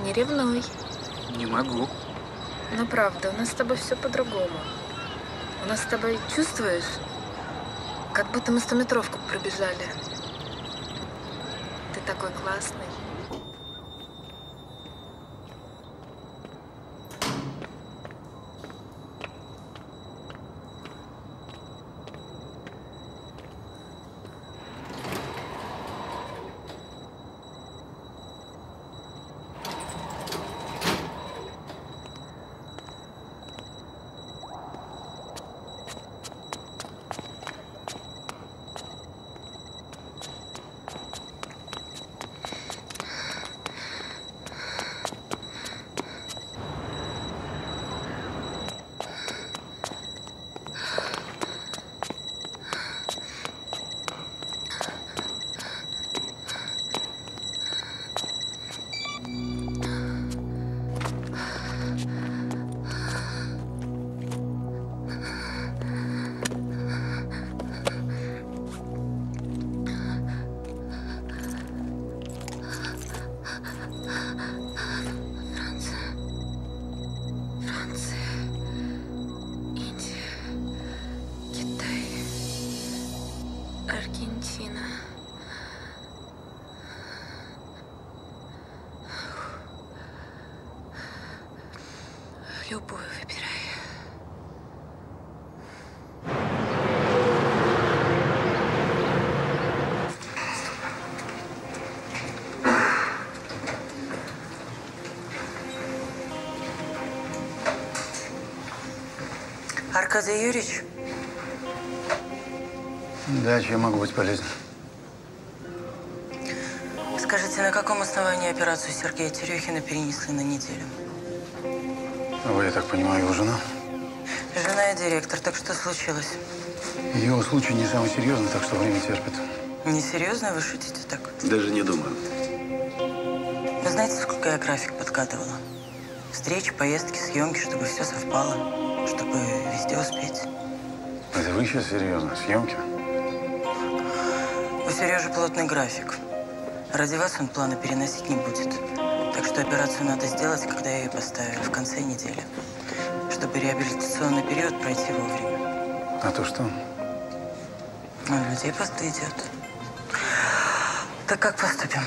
Не ревнуй. Не могу. Но правда, у нас с тобой все по-другому. У нас с тобой, чувствуешь, как будто мы 100-метровку пробежали. Ты такой классный. Аргентина. Любую выбирай. Аркадий Юрьевич? Да, чем могу быть полезен? Скажите, на каком основании операцию Сергея Терехина перенесли на неделю? Вы, я так понимаю, его жена? Жена и директор. Так что случилось? Его случай не самый серьезный, так что время терпит. Несерьезно? Вы шутите так? Даже не думаю. Вы знаете, сколько я график подкатывала? Встречи, поездки, съемки, чтобы все совпало, чтобы везде успеть. Это вы сейчас серьезно? Съемки? У Сережи плотный график. Ради вас он планы переносить не будет. Так что операцию надо сделать, когда ее поставили, в конце недели. Чтобы реабилитационный период пройти вовремя. А то что? Ну, людей просто идет. Так как поступим?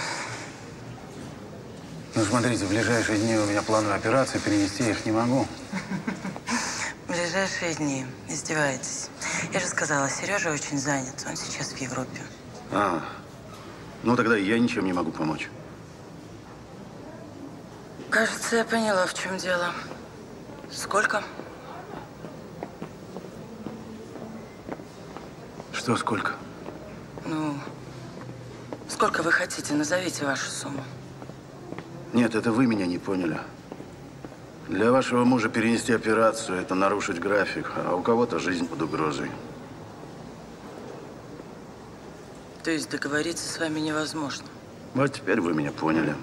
Ну, смотрите, в ближайшие дни у меня планы операции, перенести их не могу. В ближайшие дни. Издеваетесь. Я же сказала, Сережа очень занят. Он сейчас в Европе. Ну тогда я ничем не могу помочь. Кажется, я поняла, в чем дело. Сколько? Что, сколько? Ну, сколько вы хотите? Назовите вашу сумму. Нет, это вы меня не поняли. Для вашего мужа перенести операцию – это нарушить график, а у кого-то жизнь под угрозой. То есть договориться с вами невозможно? Вот теперь вы меня поняли.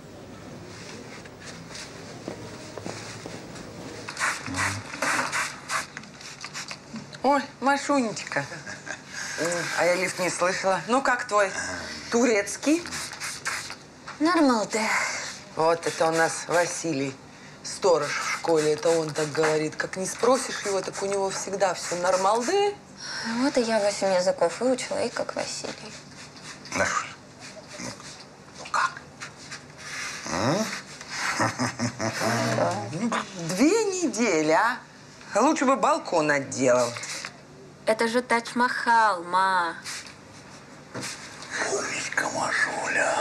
Ой, Машунечка. А я лифт не слышала. Ну, как твой турецкий? Нормал ты. Вот это у нас Василий, сторож в школе. Это он так говорит. Как не спросишь его, так у него всегда все нормалды. Вот и я 8 языков выучила, и как Василий. Нашуль, ну как? 2 недели, а? Лучше бы балкон отделал. Это же Тадж-Махал, ма. Умничка, Машуля.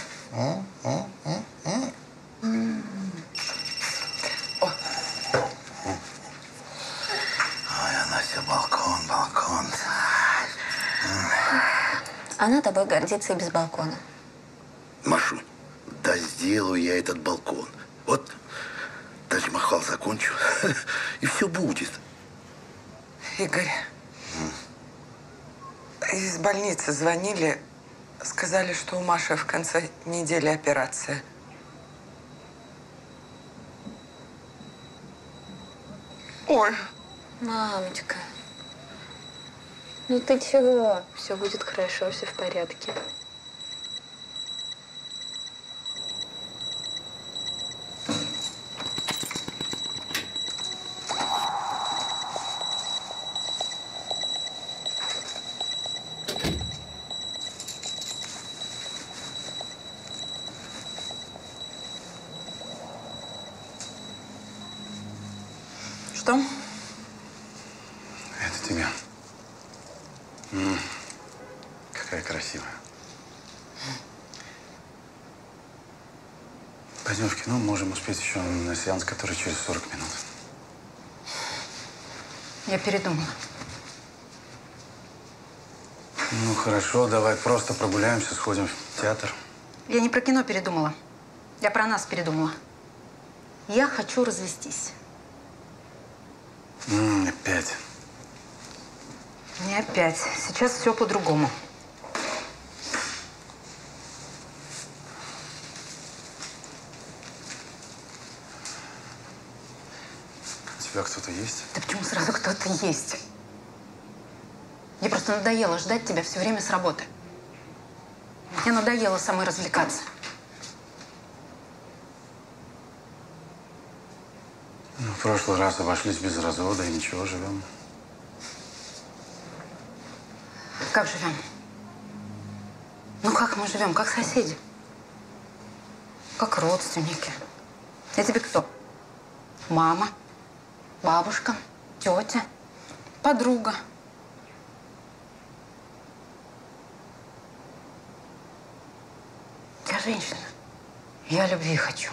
Ой, она все балкон, балкон. Она тобой гордится и без балкона. Машунь, да сделаю я этот балкон. Вот Тадж-Махал закончу, и все будет. Игорь, из больницы звонили, сказали, что у Маши в конце недели операция. Ой. Мамочка, ну ты чего? Все будет хорошо, все в порядке. Что? Это тебе. Какая красивая. Пойдем в кино, можем успеть еще на сеанс, который через 40 минут. Я передумала. Ну, хорошо, давай просто прогуляемся, сходим в театр. Я не про кино передумала. Я про нас передумала. Я хочу развестись. Опять. Не опять. Сейчас все по-другому. У тебя кто-то есть? Да почему сразу кто-то есть? Мне просто надоело ждать тебя все время с работы. Мне надоело самой развлекаться. Ну, в прошлый раз обошлись без развода и ничего, живем. Как живем? Ну как мы живем? Как соседи? Как родственники. Я тебе кто? Мама, бабушка, тетя, подруга. Я женщина. Я любви хочу.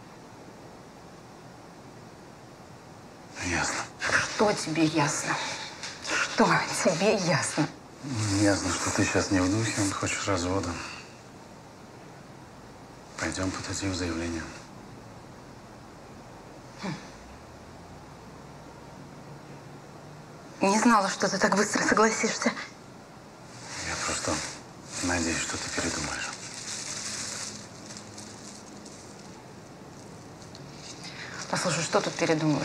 Ясно. Что тебе ясно? Что тебе ясно? Ясно, что ты сейчас не в духе, хочешь развода. Пойдем подадим заявление. Не знала, что ты так быстро согласишься. Я просто надеюсь, что ты передумаешь. Послушай, что тут передумывать?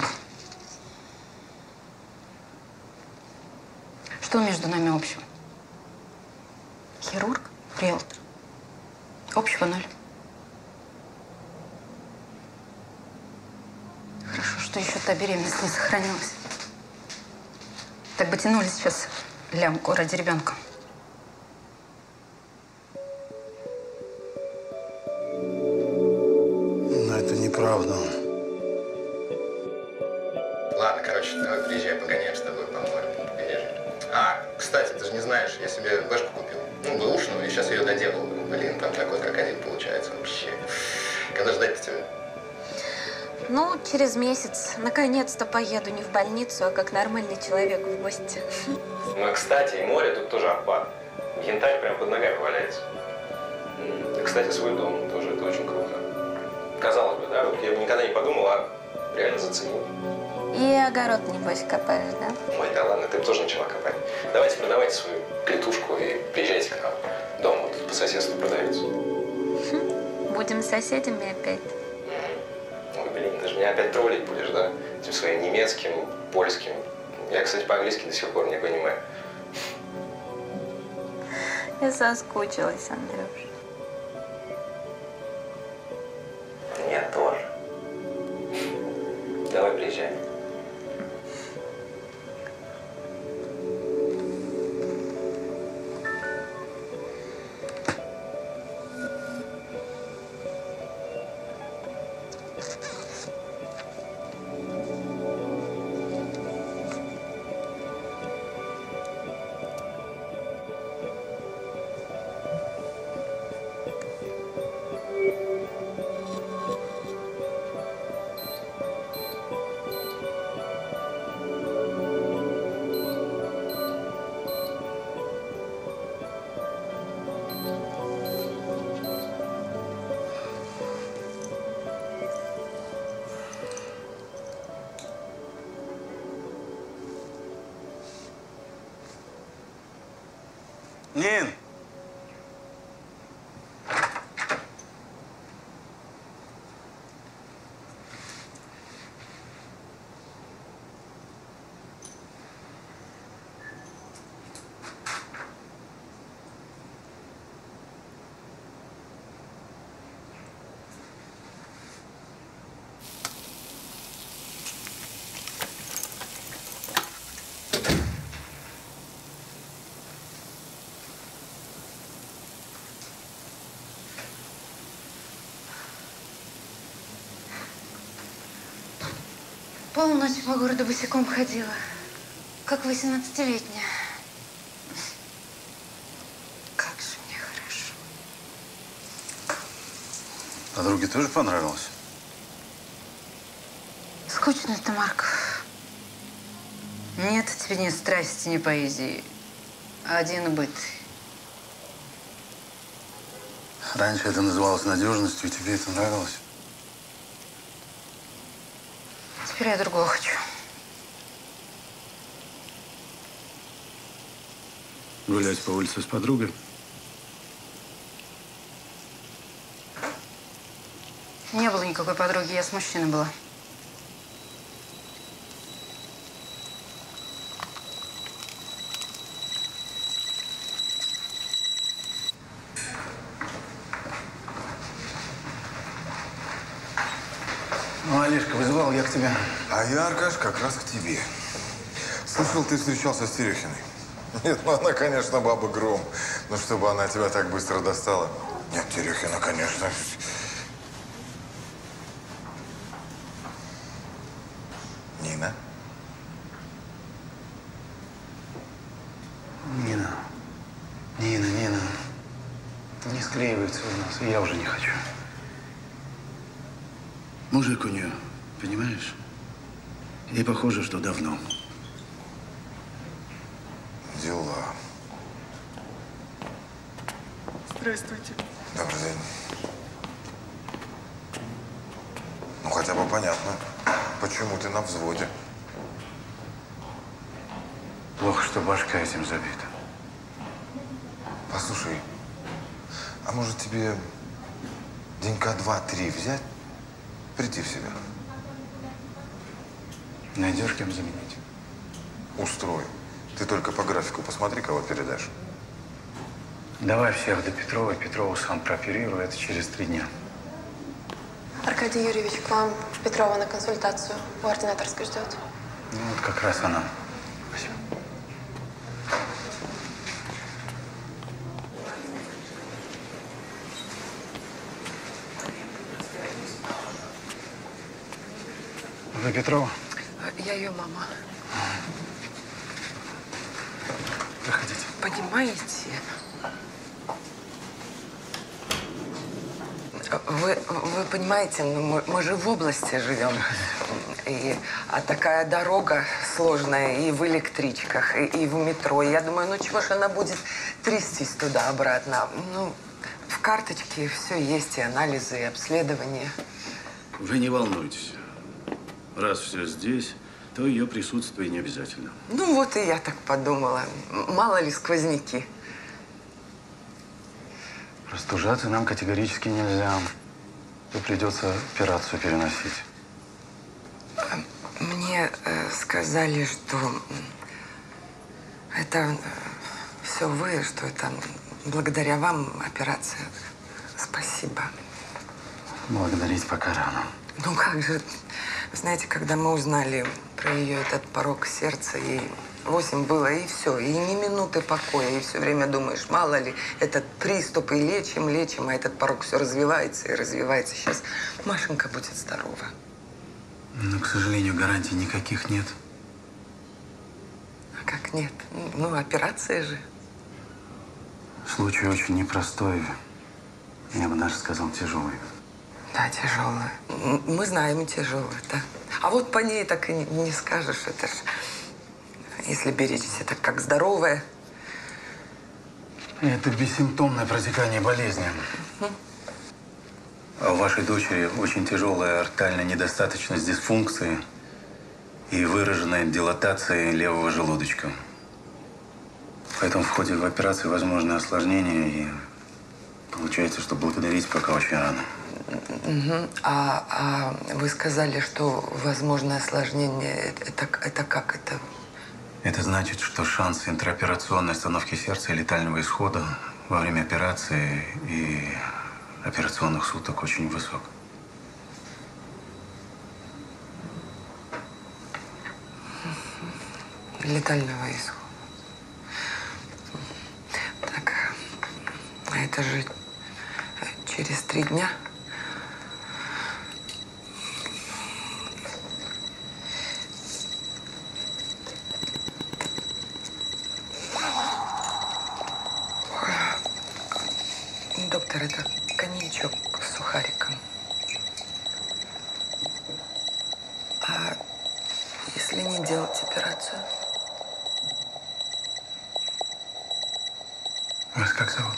Что между нами общего? Хирург, риэлтор. Общего ноль. Хорошо, что еще та беременность не сохранилась. Так бы тянули сейчас лямку ради ребенка. Но это неправда. Ладно, короче, давай приезжай, погоняем с тобой по морю, по побережью. Кстати, ты же не знаешь, я себе бэшку купил. Ну, бэушную, и сейчас ее доделал. Блин, там такой крокодил получается вообще. Когда ждать-то тебя? Ну, через месяц. Наконец-то поеду не в больницу, а как нормальный человек в гости. Ну, кстати, и море тут тоже отпад. Янтарь прям под ногами валяется. И, кстати, свой дом тоже, это очень круто. Казалось бы, да, вот я бы никогда не подумал, а реально заценил. И огород, небось, копаешь, да? Ой, да ладно, ты бы тоже начала копать. Давайте продавайте свою клетушку и приезжайте к нам. Дом вот по соседству продается. Будем соседями опять. Ой, блин, ты же меня опять троллить будешь, да? Этим своим немецким, польским. Я, кстати, по-английски до сих пор не понимаю. Я соскучилась, Андрюш. Я тоже. Давай приезжай. Нин! Полночь по городу босиком ходила, как 18-летняя. Как же мне хорошо. Подруге тоже понравилось? Скучно это, Марков. Нет у тебя ни страсти, ни поэзии. Один быт. Раньше это называлось надежностью, и тебе это нравилось? Теперь я другого хочу. Гулять по улице с подругой? Не было никакой подруги, я с мужчиной была. Ну, Олежка вызывал, я к тебе. А я, Аркаш, как раз к тебе. Слышал, ты встречался с Терехиной. Нет, ну она, конечно, баба Гром. Но чтобы она тебя так быстро достала. Нет, Терехина, конечно. Нина? Нина. Не склеивается у нас, и я уже не хочу. Мужик у нее, понимаешь? И похоже, что давно. Дела. Здравствуйте. Добрый день. Ну, хотя бы понятно, почему ты на взводе. Плохо, что башка этим забита. Послушай, а может тебе денька 2-3 взять, прийти в себя? Найдешь, кем заменить? Устрой. Ты только по графику посмотри, кого передашь. Давай всех до Петрова. Петрову сам прооперирую. Это через 3 дня. Аркадий Юрьевич, к вам Петрова на консультацию. У ординаторской ждет. Ну, вот как раз она. Спасибо. Вы Петрова? Я ее мама. Проходите. Понимаете, вы понимаете, ну, мы же в области живем. А такая дорога сложная и в электричках, и в метро. И я думаю, ну чего ж она будет трястись туда-обратно? Ну, в карточке все есть, и анализы, и обследования. Вы не волнуйтесь. Раз все здесь, то ее присутствие не обязательно. Ну вот и я так подумала. Мало ли сквозняки. Простужаться нам категорически нельзя. То придется операцию переносить. Мне сказали, что это все вы, что это благодаря вам операция. Спасибо. Благодарить пока рано. Ну как же, знаете, когда мы узнали про ее этот порок сердца, ей 8 было, и все, и ни минуты покоя, и все время думаешь, мало ли, этот приступ, и лечим, а этот порок все развивается и развивается. Сейчас Машенька будет здорова. Но, к сожалению, гарантий никаких нет. А как нет? Ну, операция же. Случай очень непростой. Я бы даже сказал, тяжелый. Да, тяжелая. Мы знаем, тяжелая, да. А вот по ней так и не скажешь. Это ж, если беречься, так как здоровая. Это бессимптомное протекание болезни. А у вашей дочери очень тяжелая артальная недостаточность дисфункции и выраженная дилатация левого желудочка. Поэтому в ходе операции возможны осложнения, и получается, что благодарить пока очень рано. А вы сказали, что возможно осложнение. Это как это? Это значит, что шанс интраоперационной остановки сердца и летального исхода во время операции и операционных суток очень высок. Летального исхода. Так, а это же через 3 дня? это коньячок с сухариком. А если не делать операцию? Вас как зовут?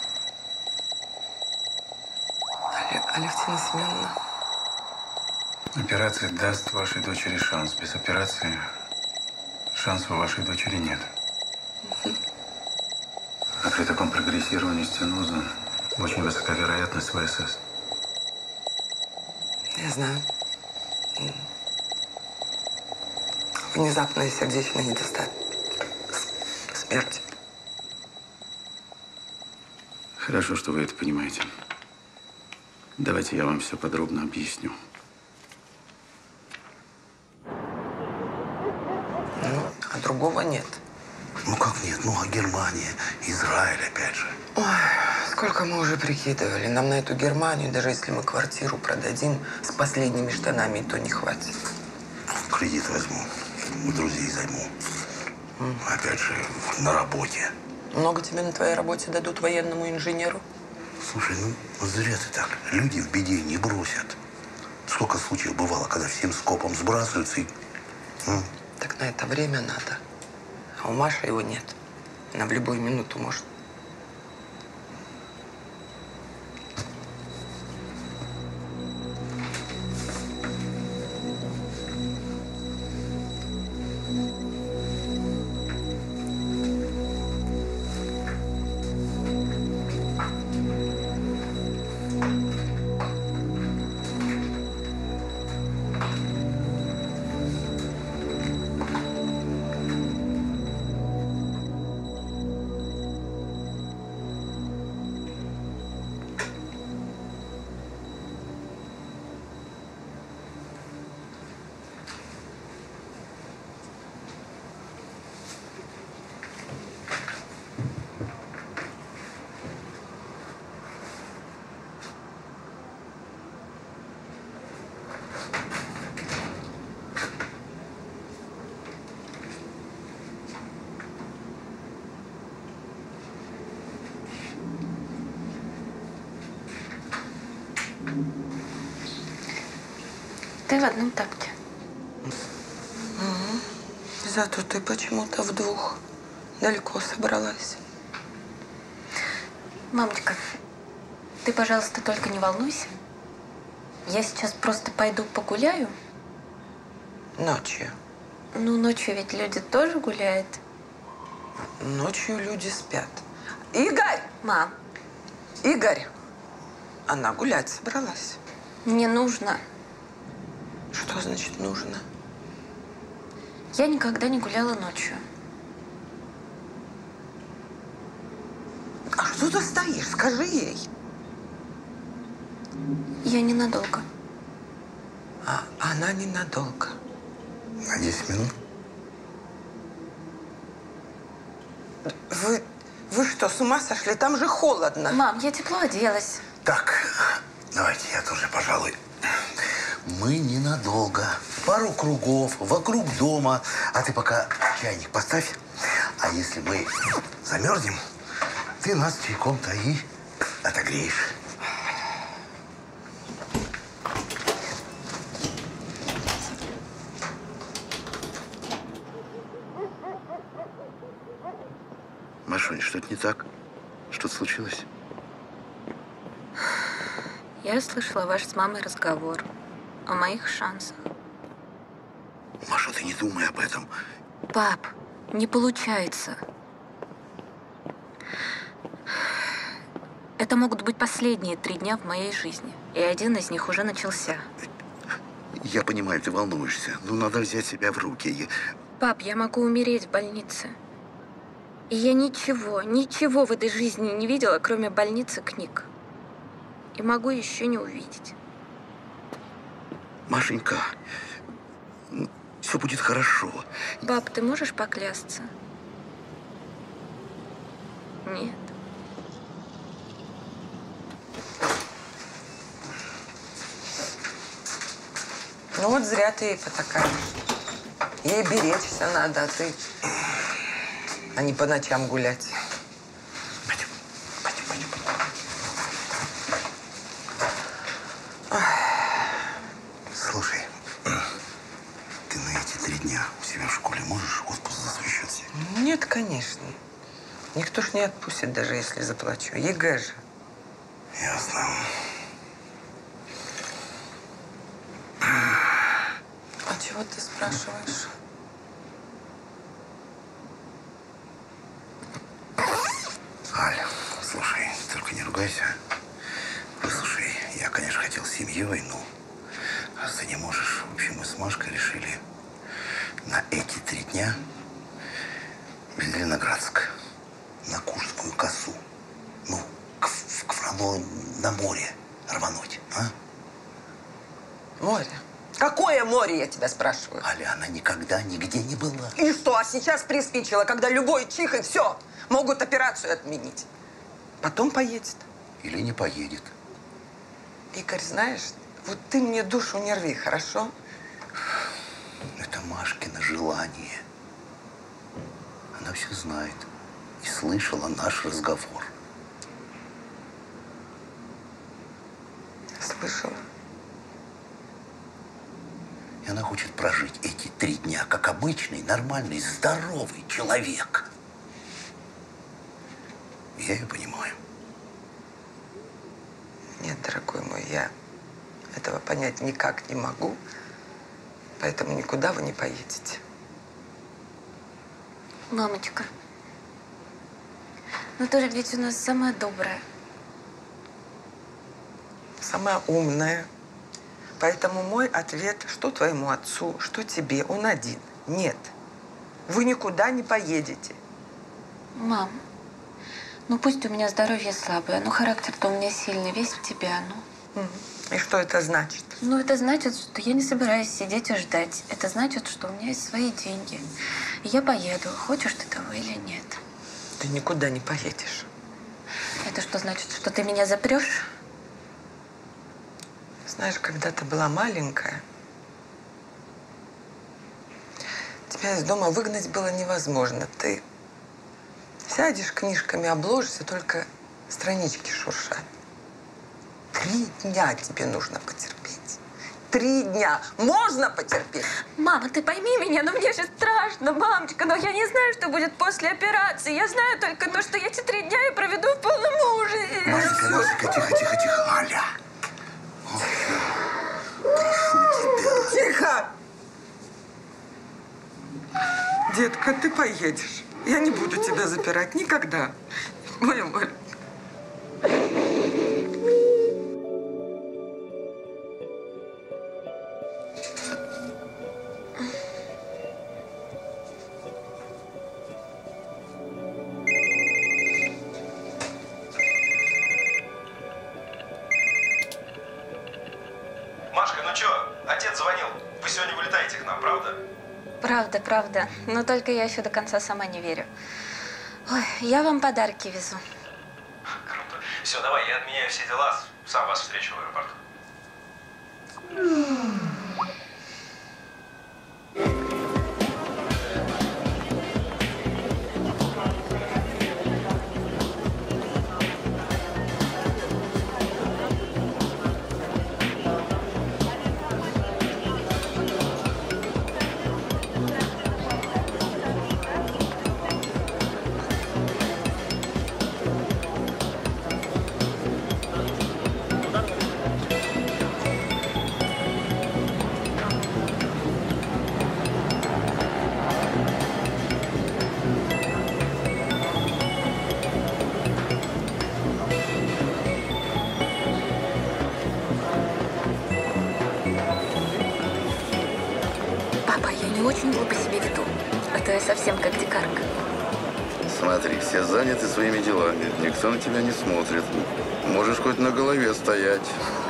Алевтина Семеновна. Операция даст вашей дочери шанс. Без операции шанса у вашей дочери нет. А при таком прогрессировании стеноза очень высока вероятность ВСС. Я знаю. Внезапная сердечная недостаток. Смерть. Хорошо, что вы это понимаете. Давайте я вам все подробно объясню. Ну, а другого нет. Ну как нет? Ну а Германия, Израиль опять же. Ой, сколько мы уже прикидывали. Нам на эту Германию, даже если мы квартиру продадим с последними штанами, то не хватит. Кредит возьму, у друзей займу. Опять же, на работе. Много тебе на твоей работе дадут военному инженеру? Слушай, ну зря ты так. Люди в беде не бросят. Сколько случаев бывало, когда всем скопом сбрасываются и... Так на это время надо. А у Маши его нет. Она в любую минуту может. Ты в одном тапке. Зато ты почему-то в двух. Далеко собралась. Мамочка, ты, пожалуйста, только не волнуйся. Я сейчас просто пойду погуляю. Ночью. Ну, ночью ведь люди тоже гуляют. Ночью люди спят. Игорь! Мам. Игорь! Она гулять собралась. Мне нужно. Что значит нужно? Я никогда не гуляла ночью. А что ты стоишь? Скажи ей. Я ненадолго. А она ненадолго. На 10 минут? Вы что, с ума сошли? Там же холодно. Мам, я тепло оделась. Так, давайте я тоже, пожалуй. Мы ненадолго. Пару кругов вокруг дома. А ты пока чайник поставь. А если мы замерзнем, ты нас чайком-то и отогреешь. Машунь, что-то не так? Что-то случилось? Я слышала ваш с мамой разговор о моих шансах. Маша, ты не думай об этом. Пап, не получается. Это могут быть последние 3 дня в моей жизни. И один из них уже начался. Я понимаю, ты волнуешься, но надо взять себя в руки. Пап, я могу умереть в больнице. И я ничего в этой жизни не видела, кроме больницы, книг. И могу еще не увидеть. Машенька, все будет хорошо. Пап, ты можешь поклясться? Нет. Ну вот зря ты ей потакаешь. Ей беречься надо, а ты... А не по ночам гулять. Пойдем. Конечно. Никто ж не отпустит, даже если заплачу. ЕГЭ же. Ясно. А чего ты спрашиваешь? Аль, слушай, только не ругайся. Слушай, я, конечно, хотел с семьей, но раз ты не можешь, в общем, мы с Машкой решили на эти 3 дня в Зеленоградск, на Курскую косу, ну, на море рвануть, а? Море? Какое море, я тебя спрашиваю? Аля, она никогда нигде не была. И что, а сейчас приспичило, когда любой чих и все, могут операцию отменить. Потом поедет. Или не поедет. Игорь, знаешь, вот ты мне душу не рви, хорошо? Это Машкино желание. Она все знает и слышала наш разговор. Слышала. И она хочет прожить эти 3 дня как обычный, нормальный, здоровый человек. Я ее понимаю. Нет, дорогой мой, я этого понять никак не могу, поэтому никуда вы не поедете. Мамочка, ну ты же ведь у нас самая добрая. Самая умная. Поэтому мой ответ, что твоему отцу, что тебе, он один. Нет. Вы никуда не поедете. Мам, ну пусть у меня здоровье слабое, но характер-то у меня сильный, весь в тебя, ну. И что это значит? Ну, это значит, что я не собираюсь сидеть и ждать. Это значит, что у меня есть свои деньги. И я поеду, хочешь ты того или нет. Ты никуда не поедешь. Это что значит, что ты меня запрешь? Знаешь, когда ты была маленькая, тебя из дома выгнать было невозможно. Ты сядешь, книжками обложишься, только странички шуршат. 3 дня тебе нужно потерпеть. 3 дня. Можно потерпеть? Мама, ты пойми меня, но мне же страшно, мамочка. Но я не знаю, что будет после операции. Я знаю только то, что я эти 3 дня я проведу в полном ужасе. Машенька, тихо. Аля. Прошу тебя. Тихо! Детка, ты поедешь. Я не буду тебя запирать никогда. Моя маленькая. Машка, ну чё, отец звонил. Вы сегодня вылетаете к нам, правда? Правда. Но только я еще до конца сама не верю. Ой, я вам подарки везу. Круто. Все, давай, я отменяю все дела. Сам вас встречу в аэропорту. Очень глупо себя веду. А то я совсем как дикарка. Смотри, все заняты своими делами. Никто на тебя не смотрит. Можешь хоть на голове стоять.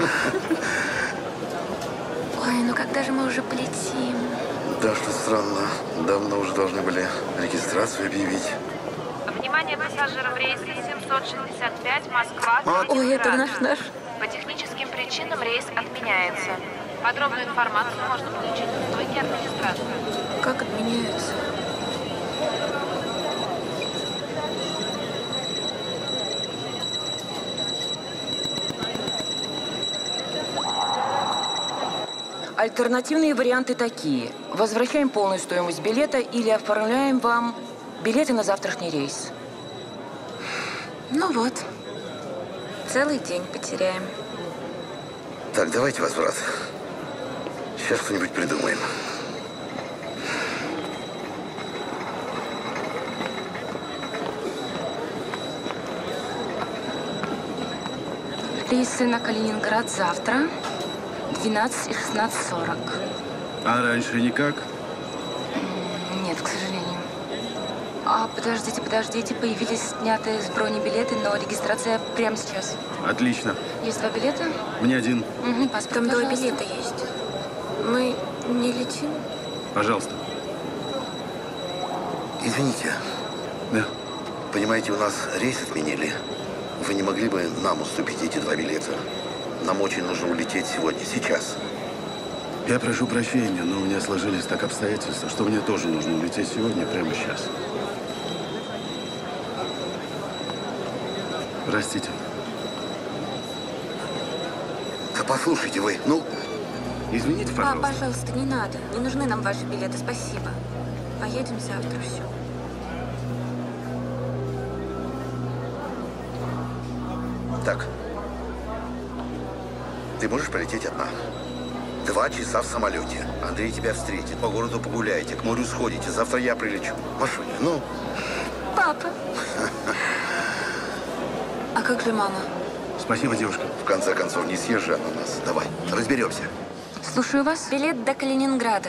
Ой, ну когда же мы уже полетим? Да, что странно. Давно уже должны были регистрацию объявить. Внимание пассажирам рейса 765 Москва. Ой, это наш. По техническим причинам рейс отменяется. Подробную информацию можно получить в стойке администрации. Как отменяется? Альтернативные варианты такие. Возвращаем полную стоимость билета или оформляем вам Билеты на завтрашний рейс. Ну вот. Целый день потеряем. Так, давайте возврат. Сейчас что-нибудь придумаем. Рейсы на Калининград завтра 12 и 16:40. А раньше никак? Нет, к сожалению. А, подождите. Появились снятые с брони билеты, но регистрация прямо сейчас. Отлично. Есть 2 билета? Мне 1. Угу, паспорт, Там 2 пожалуйста. билета есть. Мы не летим? Пожалуйста. Извините. Да. Понимаете, у нас рейс отменили. Вы не могли бы нам уступить эти 2 билета? Нам очень нужно улететь сегодня, сейчас. Я прошу прощения, но у меня сложились так обстоятельства, что мне тоже нужно улететь сегодня, прямо сейчас. Простите. Да послушайте вы, ну... Извините, пожалуйста. Пожалуйста, не надо. Не нужны нам ваши билеты, спасибо. Поедем завтра, все. Так. Ты можешь полететь одна? 2 часа в самолете. Андрей тебя встретит. По городу погуляете, к морю сходите. Завтра я прилечу. Машуня, ну... Папа. А как же мама? Спасибо, девушка. В конце концов, не съезжай на нас. Давай, разберемся. Слушаю вас. Билет до Калининграда.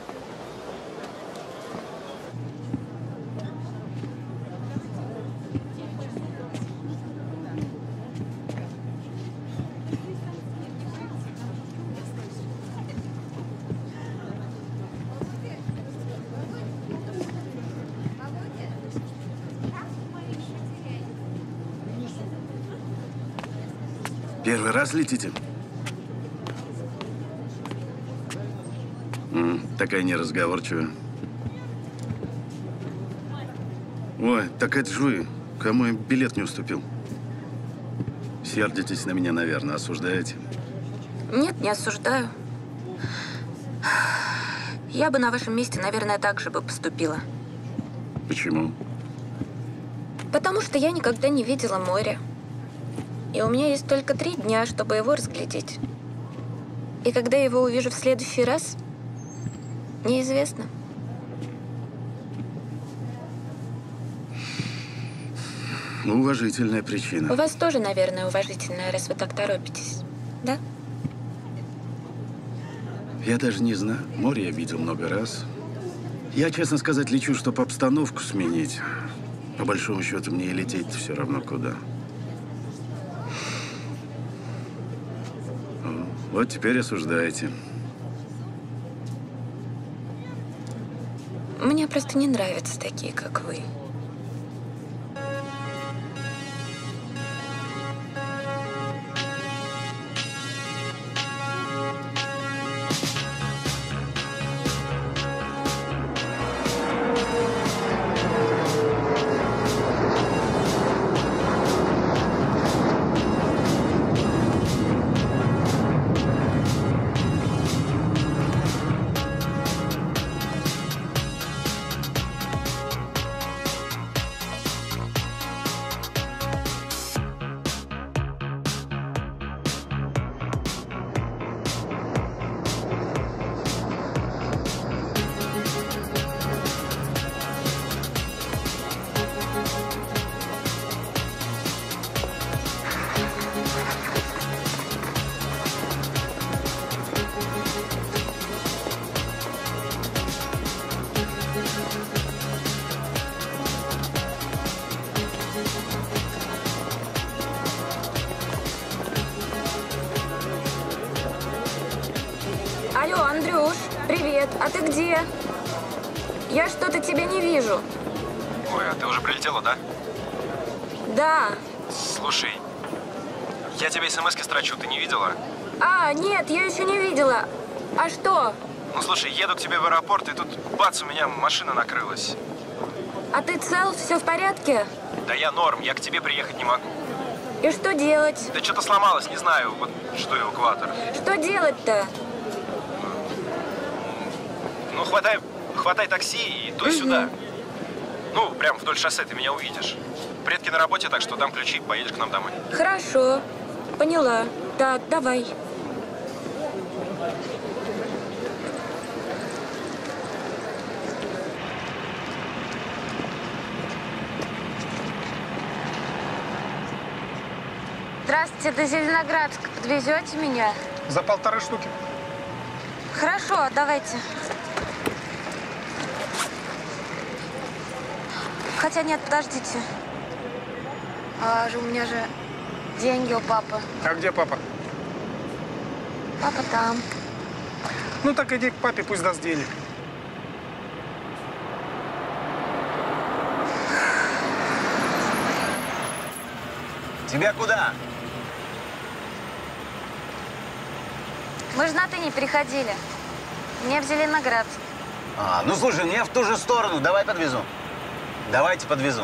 Первый раз летите? Такая неразговорчивая. Ой, так это ж вы. Кому я билет не уступил? Сердитесь на меня, наверное, осуждаете? Нет, не осуждаю. Я бы на вашем месте, наверное, так же бы поступила. Почему? Потому что я никогда не видела море. И у меня есть только 3 дня, чтобы его разглядеть. И когда я его увижу в следующий раз, неизвестно. Уважительная причина. У вас тоже, наверное, уважительная, раз вы так торопитесь. Да? Я даже не знаю. Море я видел много раз. Я, честно сказать, лечу, чтобы обстановку сменить. По большому счету, мне и лететь все равно куда. Вот теперь осуждаете. Мне просто не нравятся такие, как вы. Алло, Андрюш, привет. А ты где? Я что-то тебя не вижу. Ой, а ты уже прилетела, да? Да. Слушай, я тебе смс-ки строчу, ты не видела? А, нет, я еще не видела. А что? Ну, слушай, еду к тебе в аэропорт, и тут, бац, у меня машина накрылась. А ты цел? Все в порядке? Да я норм, я к тебе приехать не могу. И что делать? Да что-то сломалось, не знаю, вот что эвакуатор. Что делать-то? Ну, хватай такси и дуй сюда. Ну, прям вдоль шоссе ты меня увидишь. Предки на работе, так что дам ключи, поедешь к нам домой. Хорошо. Поняла. Так, давай. Здравствуйте, до Зеленоградска. Подвезете меня? За 1,5 штуки. Хорошо, давайте. Хотя нет, подождите. У меня же деньги у папы. А где папа? Папа там. Ну так иди к папе, пусть даст денег. Тебя куда? Мы же на «ты» не переходили. Мне в Зеленоградск. Ну слушай, мне в ту же сторону. Давай подвезу. Давайте подвезу.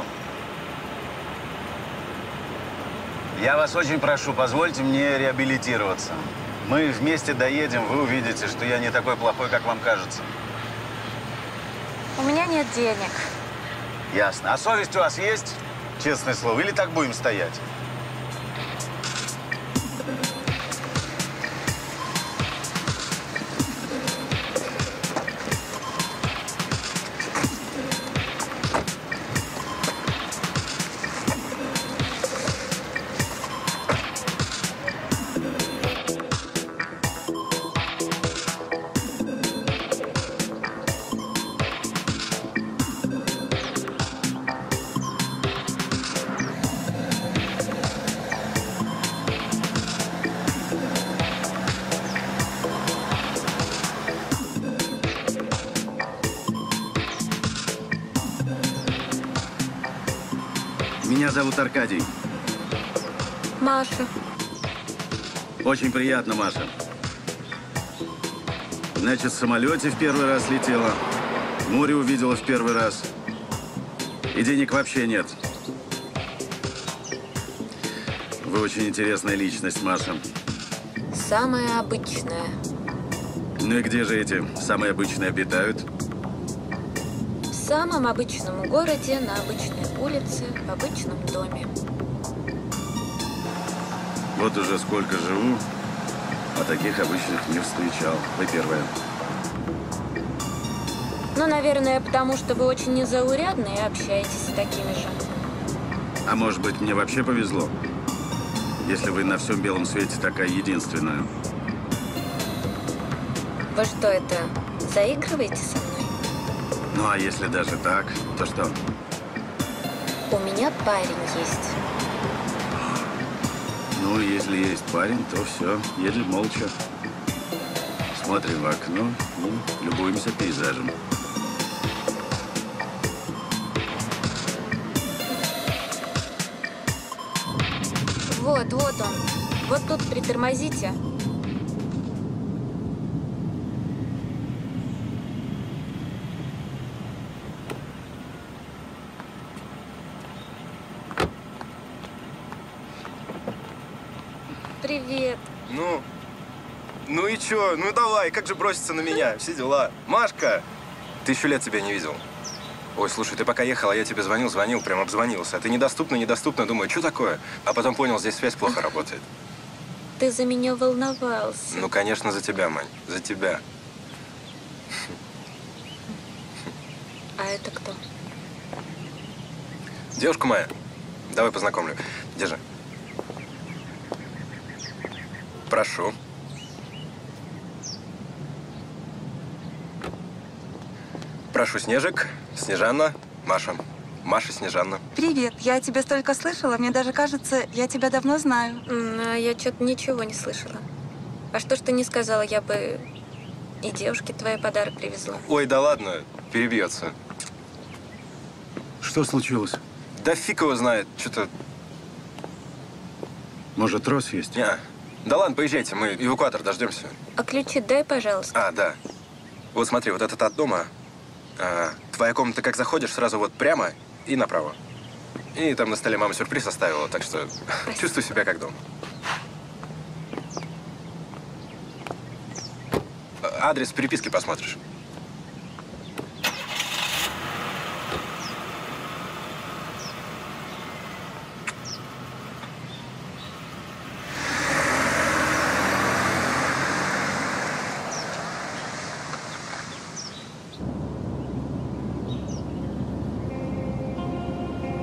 Я вас очень прошу, позвольте мне реабилитироваться. Мы вместе доедем, вы увидите, что я не такой плохой, как вам кажется. У меня нет денег. Ясно. А совесть у вас есть? Честное слово. Или так будем стоять? Меня зовут Аркадий. Маша. Очень приятно, Маша. Значит, в самолете в первый раз летела, море увидела в первый раз. И денег вообще нет. Вы очень интересная личность, Маша. Самая обычная. Ну и где же эти самые обычные обитают? В самом обычном городе, на обычной улице, в обычном доме. Вот уже сколько живу, а таких обычных не встречал. Вы первая. Ну, наверное, потому что вы очень незаурядны и общаетесь с такими же. А может быть, мне вообще повезло? Если вы на всем белом свете такая единственная. Вы что, это заигрываете со мной? Ну, а если даже так, то что? У меня парень есть. Ну, если есть парень, то все, едем молча. Смотрим в окно, любуемся пейзажем. Вот он. Вот тут притормозите. Привет. Ну и чё? Ну давай, как же броситься на меня? Все дела. Машка! 1000 лет тебя не видел. Ой, слушай, ты пока ехала, я тебе звонил, прям обзвонился. А ты недоступна, думаю, что такое? А потом понял, здесь связь плохо работает. Ты за меня волновался. Ну, конечно, за тебя, Мань, за тебя. А это кто? Девушка моя, давай познакомлю. Держи. Прошу. Прошу, Снежик, Снежанна, Маша. Маша, Снежанна. Привет. Я о тебе столько слышала. Мне даже кажется, я тебя давно знаю. Я что-то ничего не слышала. А что ж ты не сказала, я бы и девушке твой подарок привезла. Ой, да ладно, перебьется. Что случилось? Да фиг его знает, что-то... Может, трос есть? Не. Да ладно, поезжайте, мы эвакуатор дождемся. А ключи дай, пожалуйста. А, да. Вот смотри, вот этот от дома. Твоя комната, как заходишь, сразу вот прямо и направо. И там на столе мама сюрприз оставила, так что чувствуй себя как дома. Адрес в переписке посмотришь.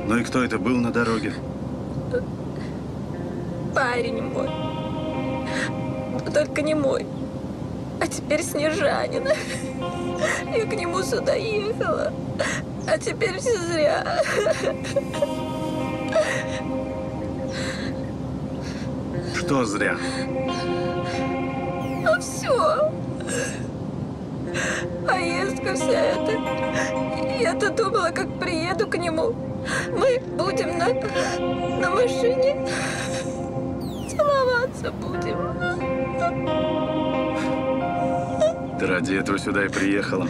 Ну и кто это был на дороге? Парень мой. Только не мой. А теперь Снежанин. Я к нему сюда ехала. А теперь все зря. Что зря? Ну все. Поездка вся эта. Я-то думала, как приеду к нему, мы будем на машине целоваться будем. Ты ради этого сюда и приехала?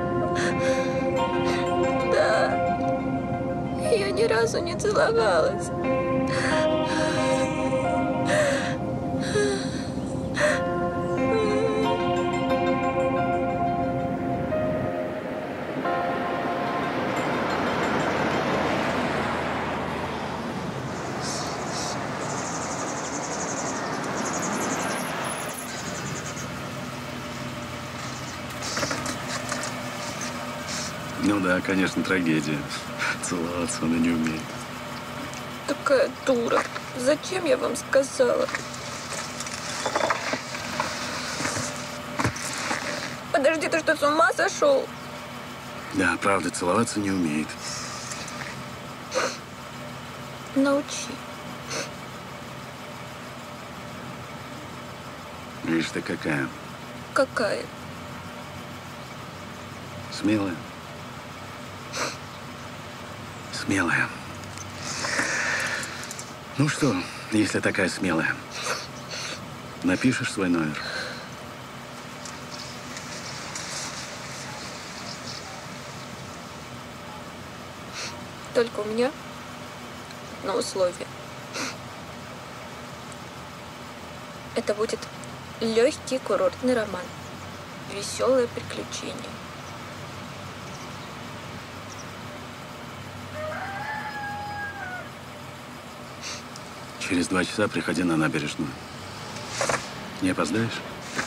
Да. Я ни разу не целовалась. Ну да, конечно, трагедия. Целоваться она не умеет. Такая дура. Зачем я вам сказала? Подожди, ты что, с ума сошел? Да, правда, целоваться не умеет. Научи. Видишь ты какая. Какая? Смелая. Смелая. Ну что, если такая смелая, напишешь свой номер? Только у меня одно условие. Это будет легкий курортный роман. Веселое приключение. Через 2 часа приходи на набережную. Не опоздаешь?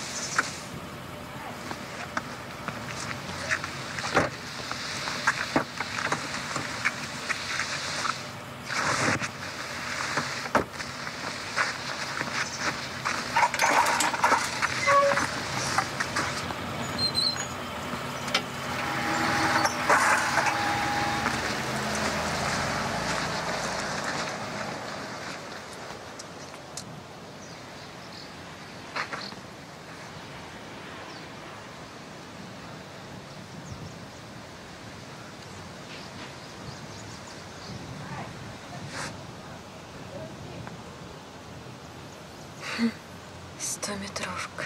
Стометровка.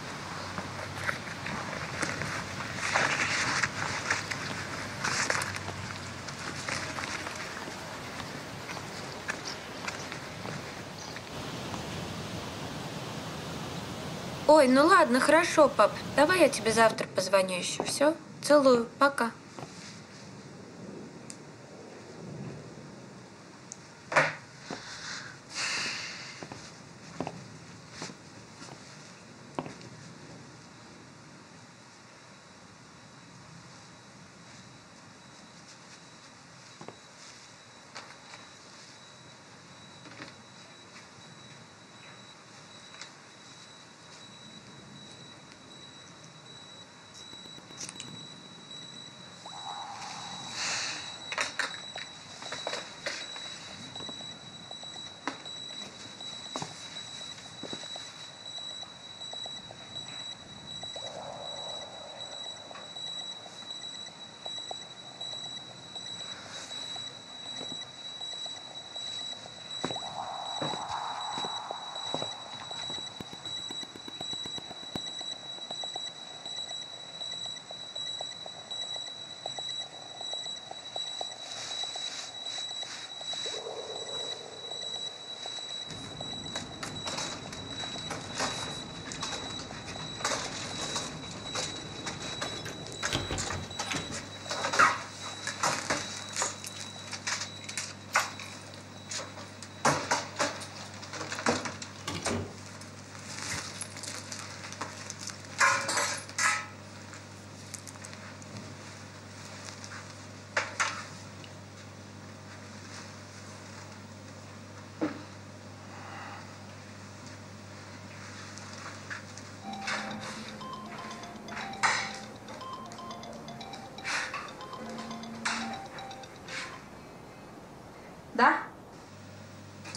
Ой, ну ладно, хорошо, пап. Давай я тебе завтра позвоню еще. Все? Целую. Пока.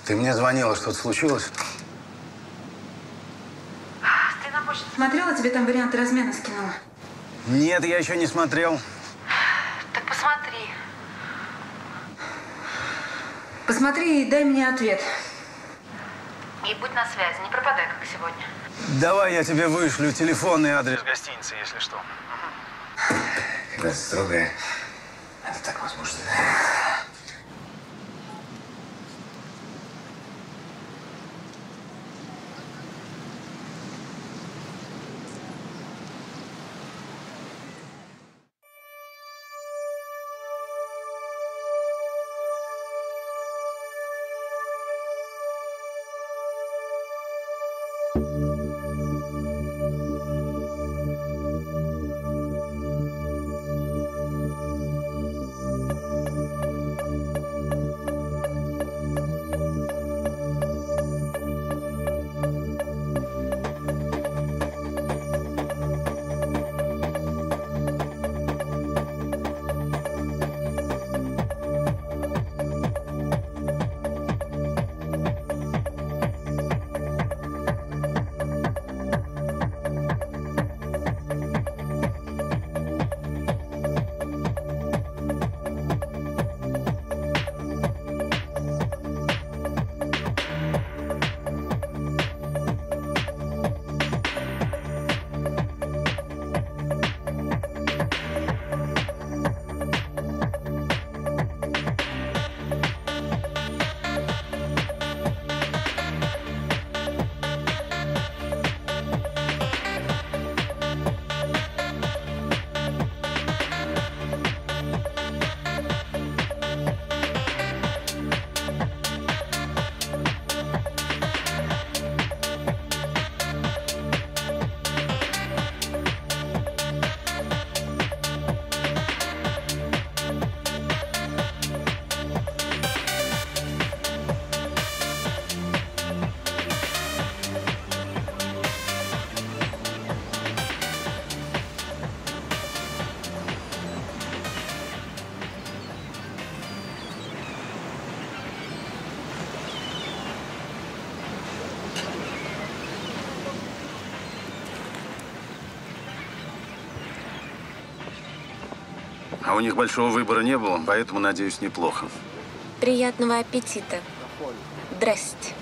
Ты мне звонила, что-то случилось? Ты на почту смотрела? Тебе там варианты размена скинула. Нет, я еще не смотрел. Так посмотри. Посмотри и дай мне ответ. И будь на связи, не пропадай, как сегодня. Давай я тебе вышлю телефон и адрес гостиницы, если что. Когда строгая, это так возможно. А у них большого выбора не было, поэтому, надеюсь, неплохо. Приятного аппетита. Здрасте.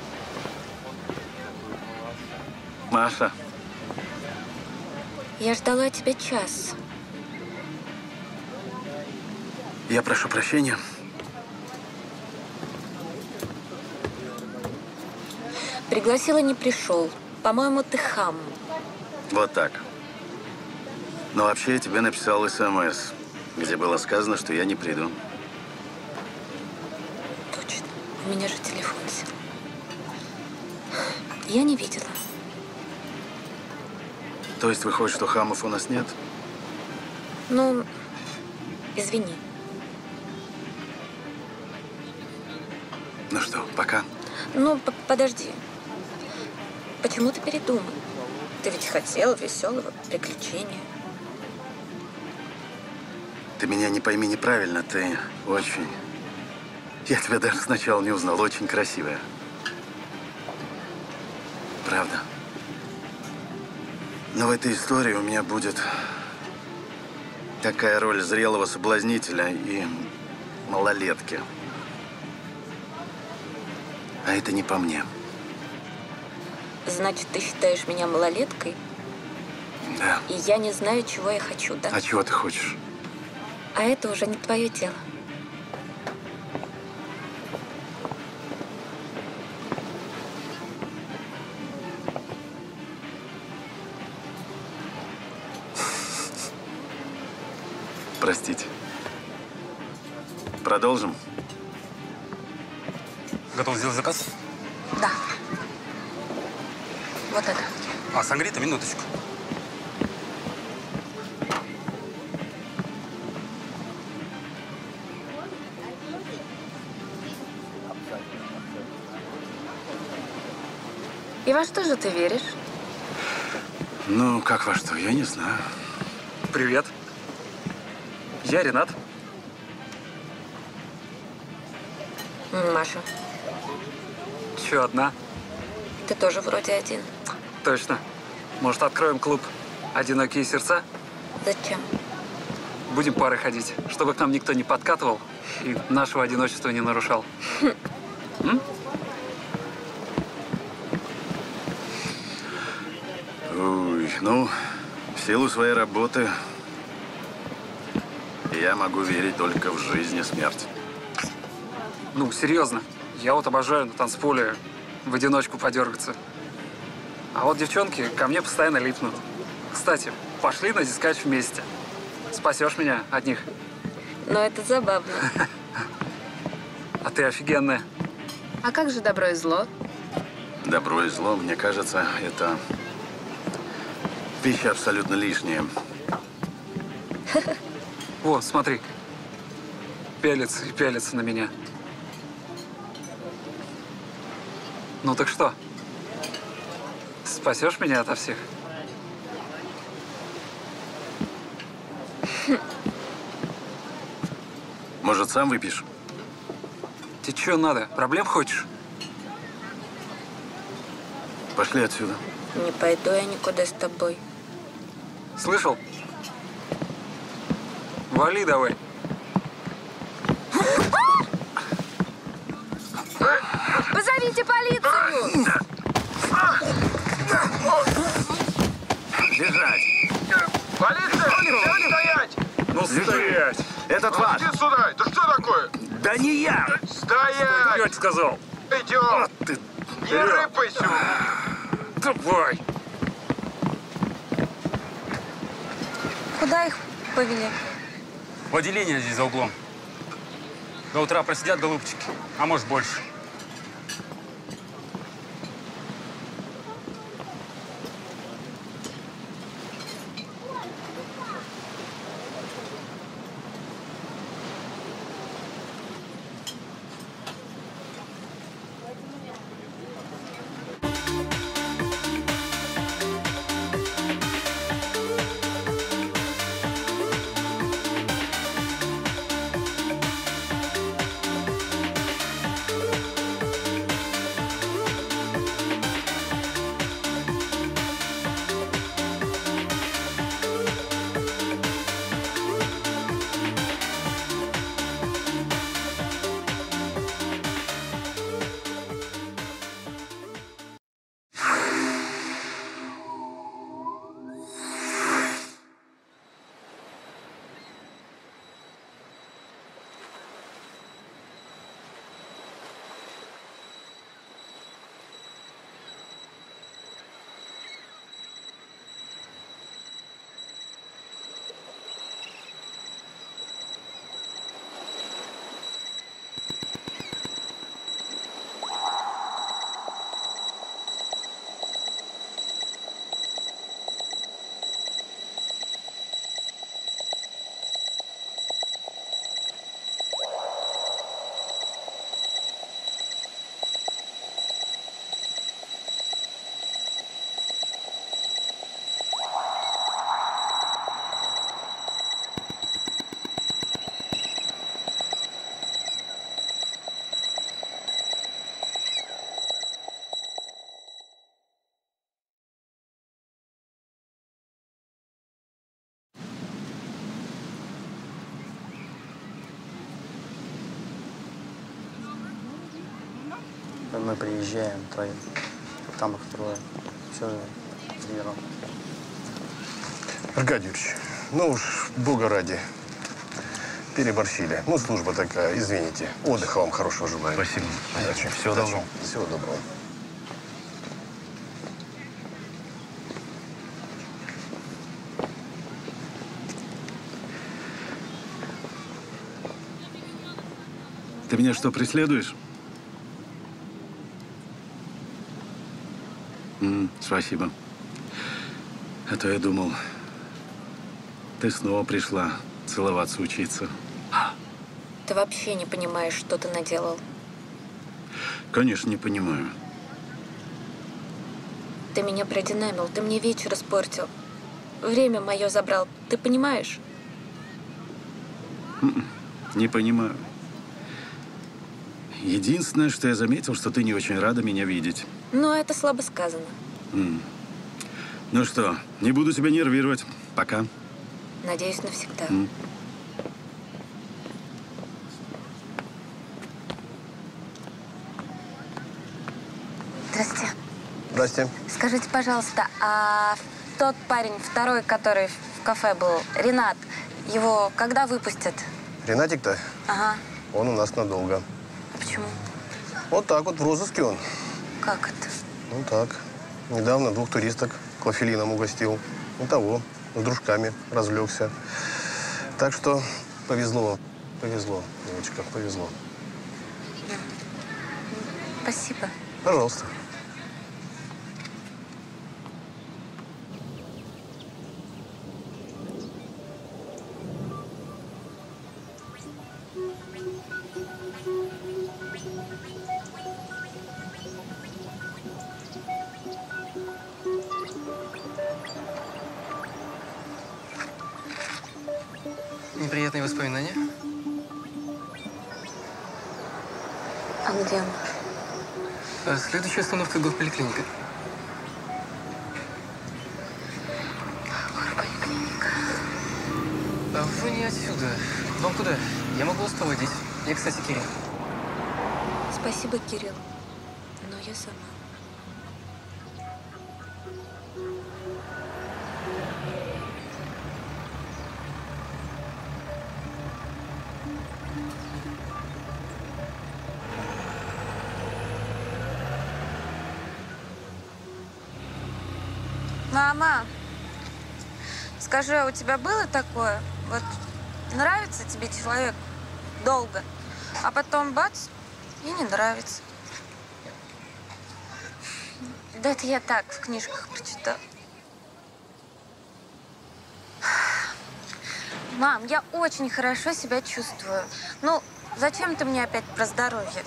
Маша. Я ждала тебя час. Я прошу прощения. Пригласила, не пришел. По-моему, ты хам. Вот так. Но вообще я тебе написал СМС, где было сказано, что я не приду. Точно. У меня же телефон сел. Я не видела. То есть выходит, что хамов у нас нет? Ну, извини. Ну что, пока? Ну, подожди. Почему ты передумал? Ты ведь хотел веселого приключения. Ты меня не пойми неправильно, ты очень... Я тебя даже сначала не узнал, очень красивая. Правда. Но в этой истории у меня будет такая роль зрелого соблазнителя и малолетки. А это не по мне. Значит, ты считаешь меня малолеткой? Да. И я не знаю, чего я хочу, да? А чего ты хочешь? А это уже не твое дело. Простите. Продолжим? Готов сделать заказ? Да. Вот это. А, сангрита, минуточку. И во что же ты веришь? Ну, как во что, я не знаю. Привет. Я Ренат. Маша. чё, одна? Ты тоже вроде один. Точно. Может, откроем клуб «Одинокие сердца»? Зачем? Будем парой ходить, чтобы к нам никто не подкатывал и нашего одиночества не нарушал. М? Ой, ну, в силу своей работы я могу верить только в жизнь и смерть. Ну, серьезно. Я вот обожаю на танцполе в одиночку подергаться. А вот девчонки ко мне постоянно липнут. Кстати, пошли на дискач вместе. Спасешь меня от них. Но это забавно. А ты офигенная. А как же добро и зло? Добро и зло, мне кажется, это вещи абсолютно лишние. Вот, смотри. Пялится и пялится на меня. Ну так что? Спасешь меня ото всех? Может, сам выпьешь? Тебе что надо? Проблем хочешь? Пошли отсюда. Не пойду я никуда с тобой. Слышал? Вали давай. Позовите полицию! Лежать! Полиция! Стоять! Ну, стоять! Этот ваш! Иди сюда! Это что такое? Да не я! Стоять! Я тебе сказал. Идем! Не рыпайся! Давай! Куда их повели? В отделение здесь за углом. До утра просидят голубчики, а может больше. Мы приезжаем втроем. Там их трое. Все вдвоем. Аркадий Юрьевич, ну уж, бога ради, переборщили. Ну, служба такая, извините. Отдыха вам хорошего желаю. Спасибо. Удачи. Всего доброго. Всего доброго. Ты меня что, преследуешь? Спасибо. А то я думал, ты снова пришла целоваться учиться. Ты вообще не понимаешь, что ты наделал. Конечно, не понимаю. Ты меня продинамил, ты мне вечер испортил. Время мое забрал, ты понимаешь? Не понимаю. Единственное, что я заметил, что ты не очень рада меня видеть. Но это слабо сказано. Ну что, не буду тебя нервировать. Пока. Надеюсь, навсегда. Здравствуйте. Здрасте. Скажите, пожалуйста, а тот парень, второй, который в кафе был, Ренат, его когда выпустят? Ренатик-то? Ага. Он у нас надолго. Почему? Вот так вот, в розыске он. Как это? Ну так. Недавно 2 туристок клофелином угостил. Ну того, с дружками развлекся. Так что повезло. Повезло, девочка, повезло. Спасибо. Пожалуйста. Неприятные воспоминания? А где он? Следующая остановка — горполиклиника. Горполиклиника. А вы не отсюда. Вам куда? Я могу вас проводить. Я, кстати, Кирилл. Спасибо, Кирилл. Но я сама. Мама, скажи, а у тебя было такое? Вот нравится тебе человек долго, а потом бац, и не нравится. Да это я так в книжках прочитала. Мам, я очень хорошо себя чувствую. Ну, зачем ты мне опять про здоровье?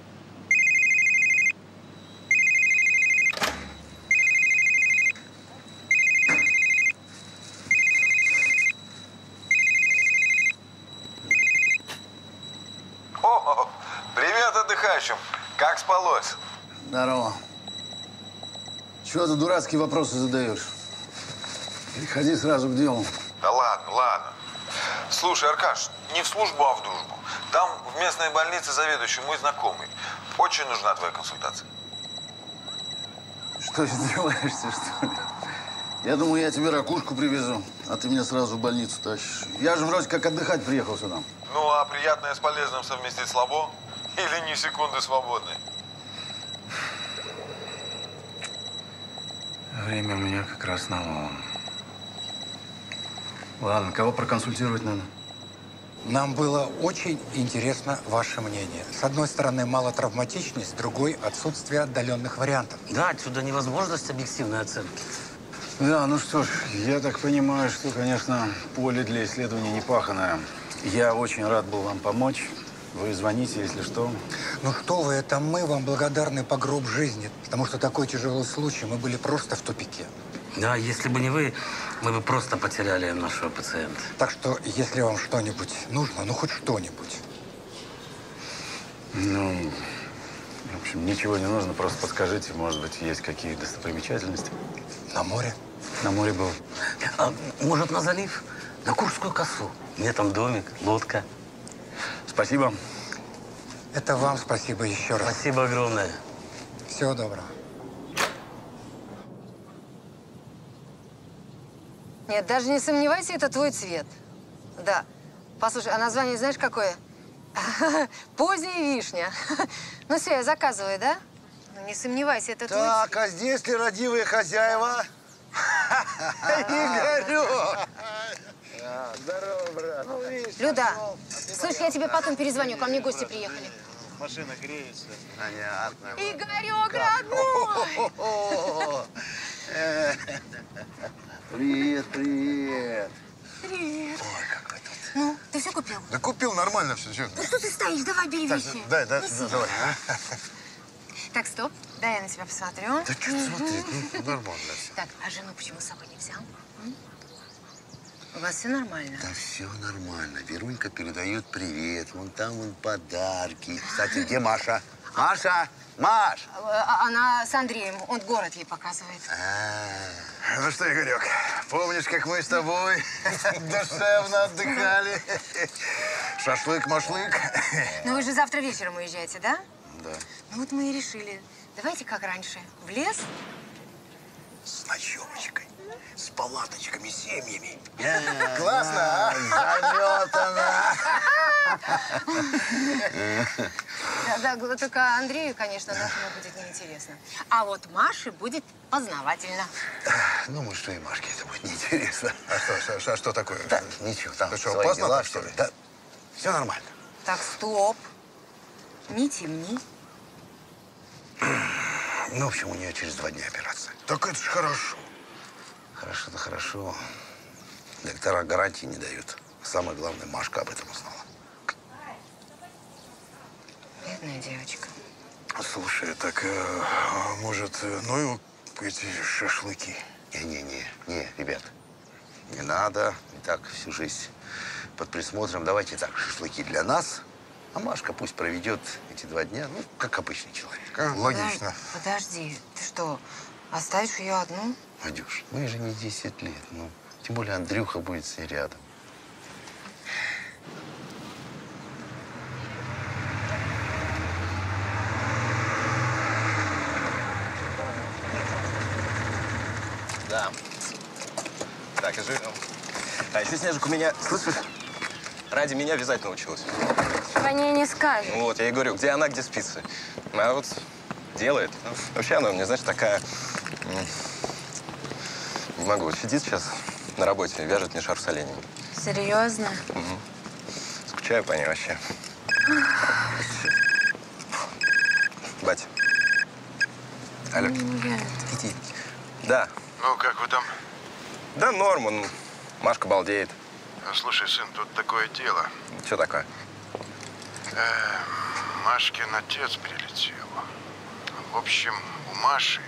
О, привет отдыхающим. Как спалось? Здорово. Чего ты дурацкие вопросы задаешь? Переходи сразу к делу. Да ладно, ладно. Слушай, Аркаш, не в службу, а в дружбу. Там в местной больнице заведующий мой знакомый. Очень нужна твоя консультация. Что, издеваешься, что ли? Я думаю, я тебе ракушку привезу, а ты меня сразу в больницу тащишь. Я же вроде как отдыхать приехал сюда. Ну, а приятное с полезным совместить слабо? Или ни секунды свободной? Время у меня как раз навалом. Ладно, кого проконсультировать надо? Нам было очень интересно ваше мнение. С одной стороны, малотравматичность, с другой – отсутствие отдаленных вариантов. Да, отсюда невозможность объективной оценки. Да, ну что ж, я так понимаю, что, конечно, поле для исследования не паханое. Я очень рад был вам помочь. Вы звоните, если что. Ну что вы, это мы вам благодарны по гроб жизни, потому что такой тяжелый случай, мы были просто в тупике. Да, если бы не вы, мы бы просто потеряли нашего пациента. Так что, если вам что-нибудь нужно, ну хоть что-нибудь. Ну, в общем, ничего не нужно, просто подскажите, может быть, есть какие достопримечательности. На море? На море был. А может, на залив? На Куршскую косу. У меня там домик, лодка. Спасибо. Это вам спасибо еще раз. Спасибо огромное. Всего доброго. Нет, даже не сомневайся, это твой цвет. Да. Послушай, а название знаешь какое? Поздняя вишня. Ну все, я заказываю, да? Ну не сомневайся, это твой цвет. Так, а здесь ли родивые хозяева? Игорек! Здорово, брат. Ну, видишь, Люда, слушай, я тебе потом перезвоню, ко мне гости приехали. Машина греется. Понятно. Игорек, родной! Привет, привет. Привет. Ой, какой тут. Ну, ты все купил? Да купил, нормально все. Чё? Ну что ты стоишь? Давай, бери Так, вещи. дай, Ну, сюда, давай. Так, стоп. Дай я на тебя посмотрю. Да что смотреть, ну, нормально все. Так, а жену почему с собой не взял? У вас все нормально? Да все нормально. Верунька передает привет. Вон там вон подарки. Кстати, где Маша? Маша! Маш! Она с Андреем. Он город ей показывает. Ну что, Игорек, помнишь, как мы с тобой душевно отдыхали? Шашлык-машлык. Ну вы же завтра вечером уезжаете, да? Да. Ну вот мы и решили. Давайте как раньше. В лес? С ночевочкой. С палаточками, семьями. Классно, а? Заметано. Да, только Андрею, конечно, нашему будет неинтересно. А вот Маше будет познавательно. Ну, может, что и Машке это будет неинтересно. А что такое? Да, ничего, там Ты что, свои опасно дела, так, что ли? Да, все нормально. Так, стоп. Не темни. Ну, в общем, у нее через 2 дня операция. Так это ж хорошо. Хорошо-то хорошо. Доктора гарантии не дают. Самое главное, Машка об этом узнала. Бедная девочка. Слушай, так, может, ну, эти шашлыки? Не, ребят, не надо. И так всю жизнь под присмотром. Давайте так, шашлыки для нас, а Машка пусть проведет эти 2 дня, ну, как обычный человек. Логично. Подожди, ты что, оставишь ее одну? Надюш, мы же не 10 лет, ну. Тем более Андрюха будет с ней рядом. Да. Так, и живем. А еще Снежик у меня, слышишь, ради меня вязать научилась. По ней не скажешь. Ну вот, я ей говорю, где она, где спицы. А вот делает. Ну, вообще она у меня, знаешь, такая... Не могу, вот сидит сейчас на работе, вяжет мне шарф с оленями. Серьезно? Угу. Скучаю по ней вообще. Бать. Алло. Иди. Да. Ну, как вы там? Да норм, он, Машка балдеет. Слушай, сын, тут такое дело. Что такое? Машкин отец прилетел. В общем, у Маши...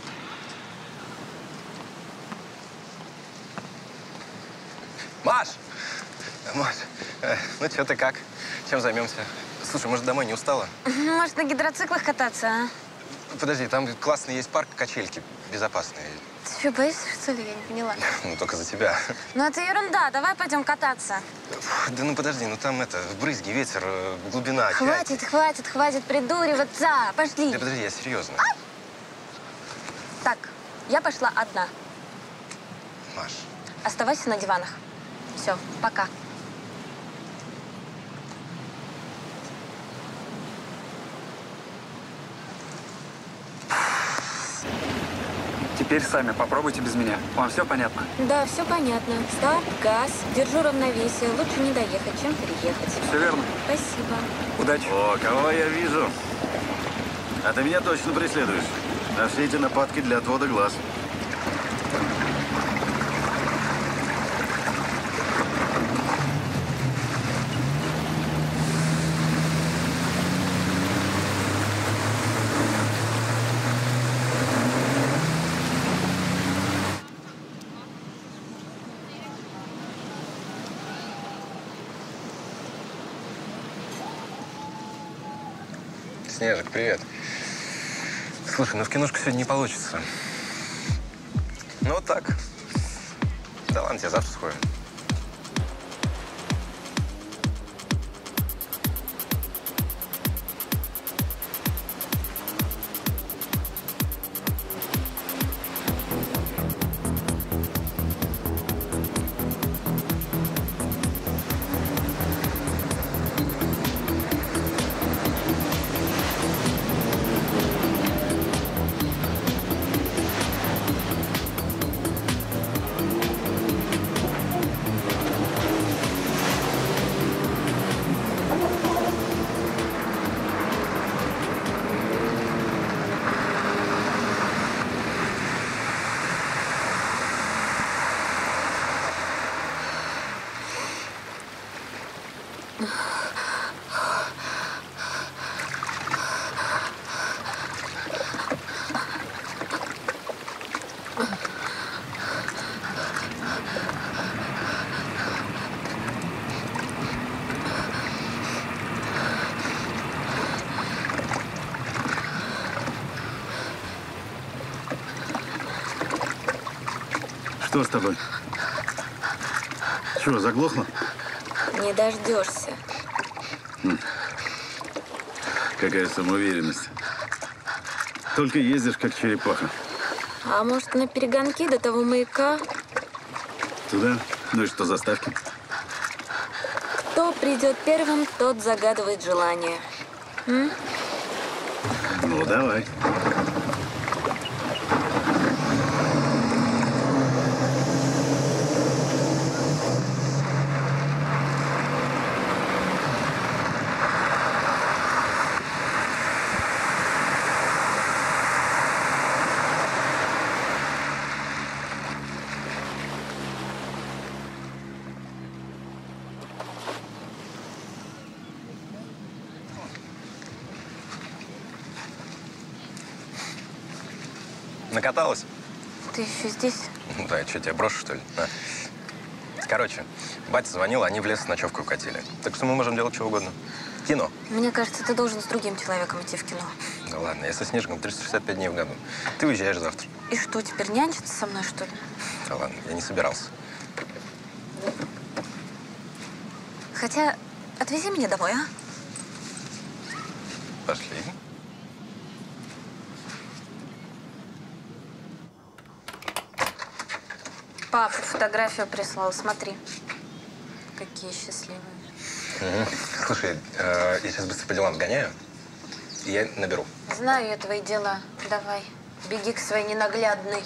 Маш! Маш, ну что ты как? Чем займемся? Слушай, может, домой не устала? Может, на гидроциклах кататься, а? Подожди, там классный есть парк, качельки безопасные. Ты что, боишься, что ли? Я не поняла. Ну, только за тебя. Ну, это ерунда. Давай пойдем кататься. Да ну подожди, ну там это, брызги, ветер, глубина. Хватит, хватит придуриваться. Пошли. Да подожди, я серьезно. Так, я пошла одна. Маш. Оставайся на диванах. Все, пока. Теперь сами попробуйте без меня. Вам все понятно? Да, все понятно. Старт, газ, держу равновесие. Лучше не доехать, чем переехать. Все верно. Спасибо. Удачи. О, кого я вижу? А ты меня точно преследуешь. А все эти нападки для отвода глаз. Снежик, привет. Слушай, ну в киношку сегодня не получится. Ну вот так. Да ладно, тебе завтра сходим. Что с тобой? Чего, заглохло? Не дождешься. Какая самоуверенность. Только ездишь, как черепаха. А может, на перегонки до того маяка? Туда? Ну и что за ставки? Кто придет первым, тот загадывает желание. М? Ну, давай. Накаталась? Ты еще здесь? Ну да, что, тебя брошу, что ли? На. Короче, батя звонил, они в лес с ночевкой укатили. Так что мы можем делать что угодно. Кино. Мне кажется, ты должен с другим человеком идти в кино. Да ладно, я со Снежиком 365 дней в году. Ты уезжаешь завтра. И что, теперь нянчиться со мной, что ли? Да ладно, я не собирался. Хотя, отвези меня домой, а? Пошли. Папа фотографию прислал, смотри. Какие счастливые. Слушай, я сейчас быстро по делам сгоняю, и я наберу. Знаю я твои дела. Давай, беги к своей ненаглядной.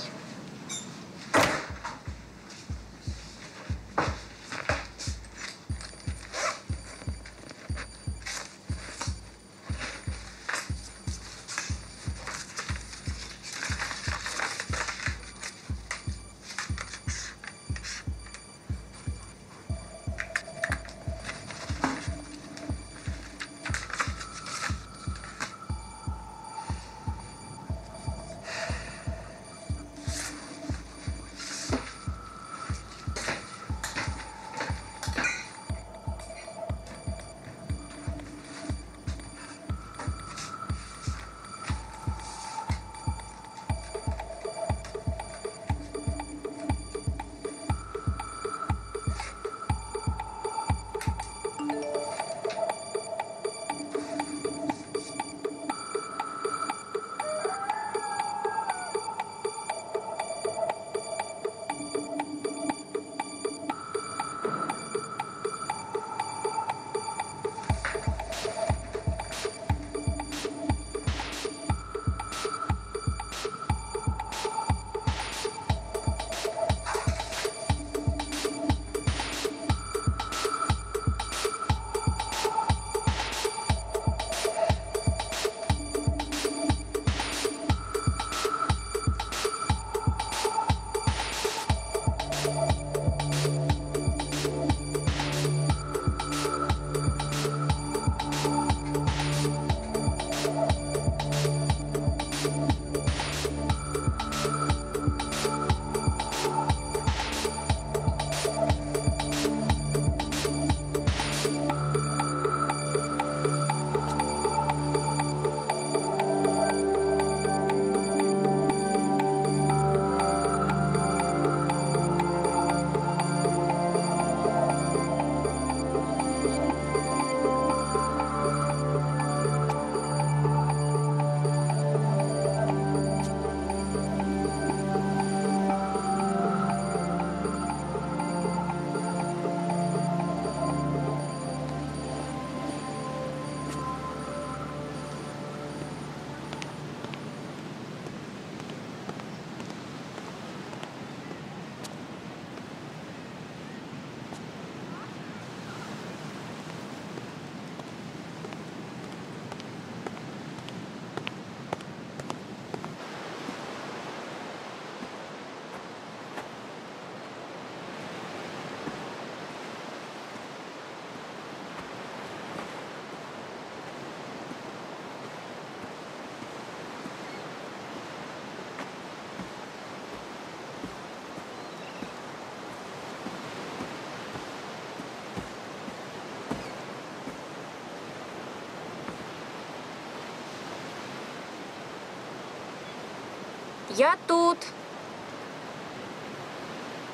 Я тут.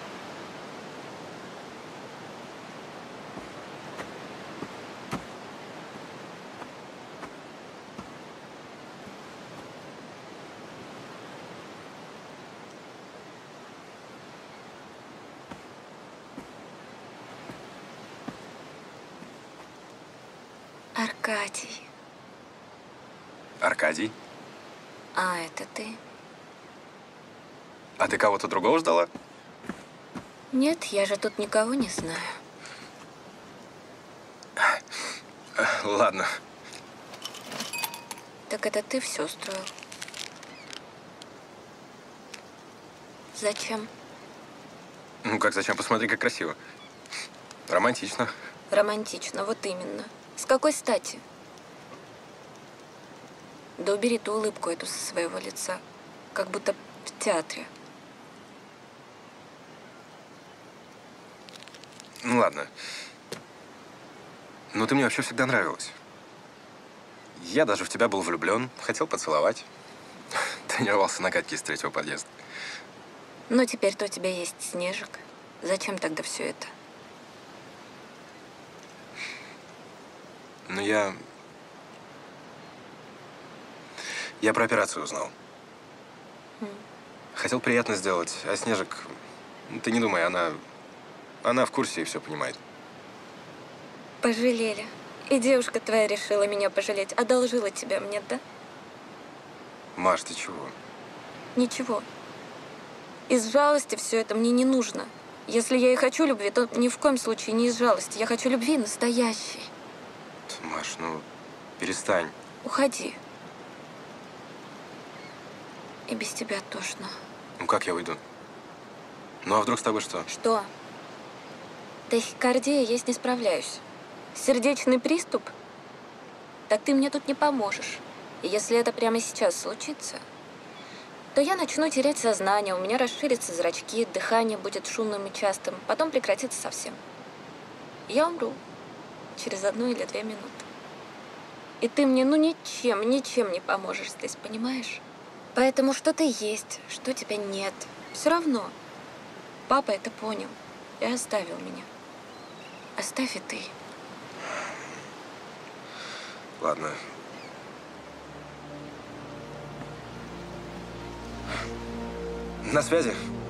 Аркадий. Аркадий? А, это ты? А ты кого-то другого ждала? Нет, я же тут никого не знаю. Ладно. Так это ты все устроил? Зачем? Ну как зачем? Посмотри, как красиво. Романтично. Романтично, вот именно. С какой стати? Да убери ту улыбку эту со своего лица. Как будто в театре. Ну ладно. Ну ты мне вообще всегда нравилась. Я даже в тебя был влюблен, хотел поцеловать. Тренировался на катке из 3-го подъезда. Но теперь-то у тебя есть Снежик. Зачем тогда все это? Ну я про операцию узнал. Хотел приятно сделать, а Снежик, ну, ты не думай, она в курсе и все понимает. Пожалели. И девушка твоя решила меня пожалеть. Одолжила тебя мне, да? Маш, ты чего? Ничего. Из жалости все это мне не нужно. Если я и хочу любви, то ни в коем случае не из жалости. Я хочу любви настоящей. Маш, ну перестань. Уходи. И без тебя тошно. Ну как я уйду? Ну а вдруг с тобой что? Что? Тахикардия, я с ней справляюсь. Сердечный приступ? Так ты мне тут не поможешь. И если это прямо сейчас случится, то я начну терять сознание, у меня расширятся зрачки, дыхание будет шумным и частым, потом прекратится совсем. Я умру через 1 или 2 минуты. И ты мне, ну, ничем не поможешь здесь, понимаешь? Поэтому что-то есть, что тебя нет. Все равно. Папа это понял и оставил меня. Оставь и ты. Ладно. На связи.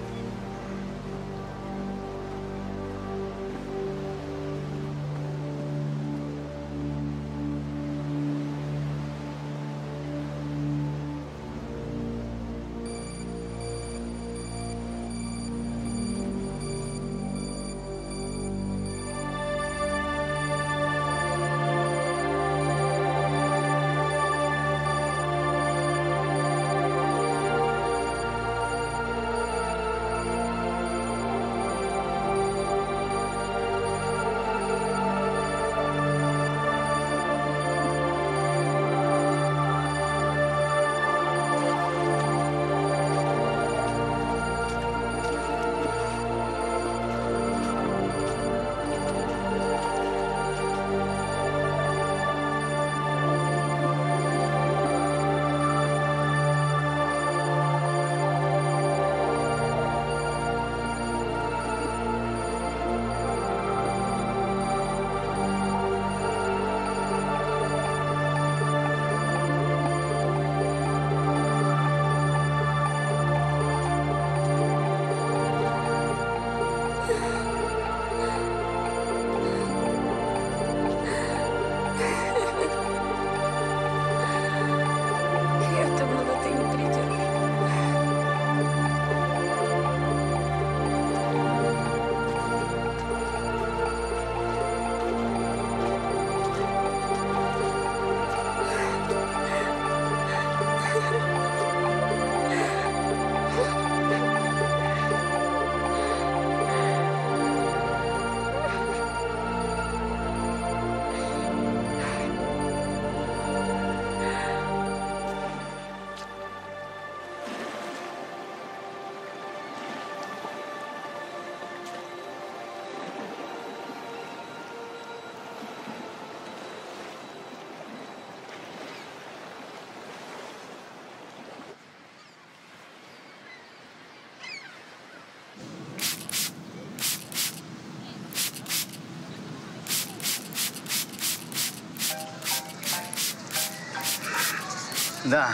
Да.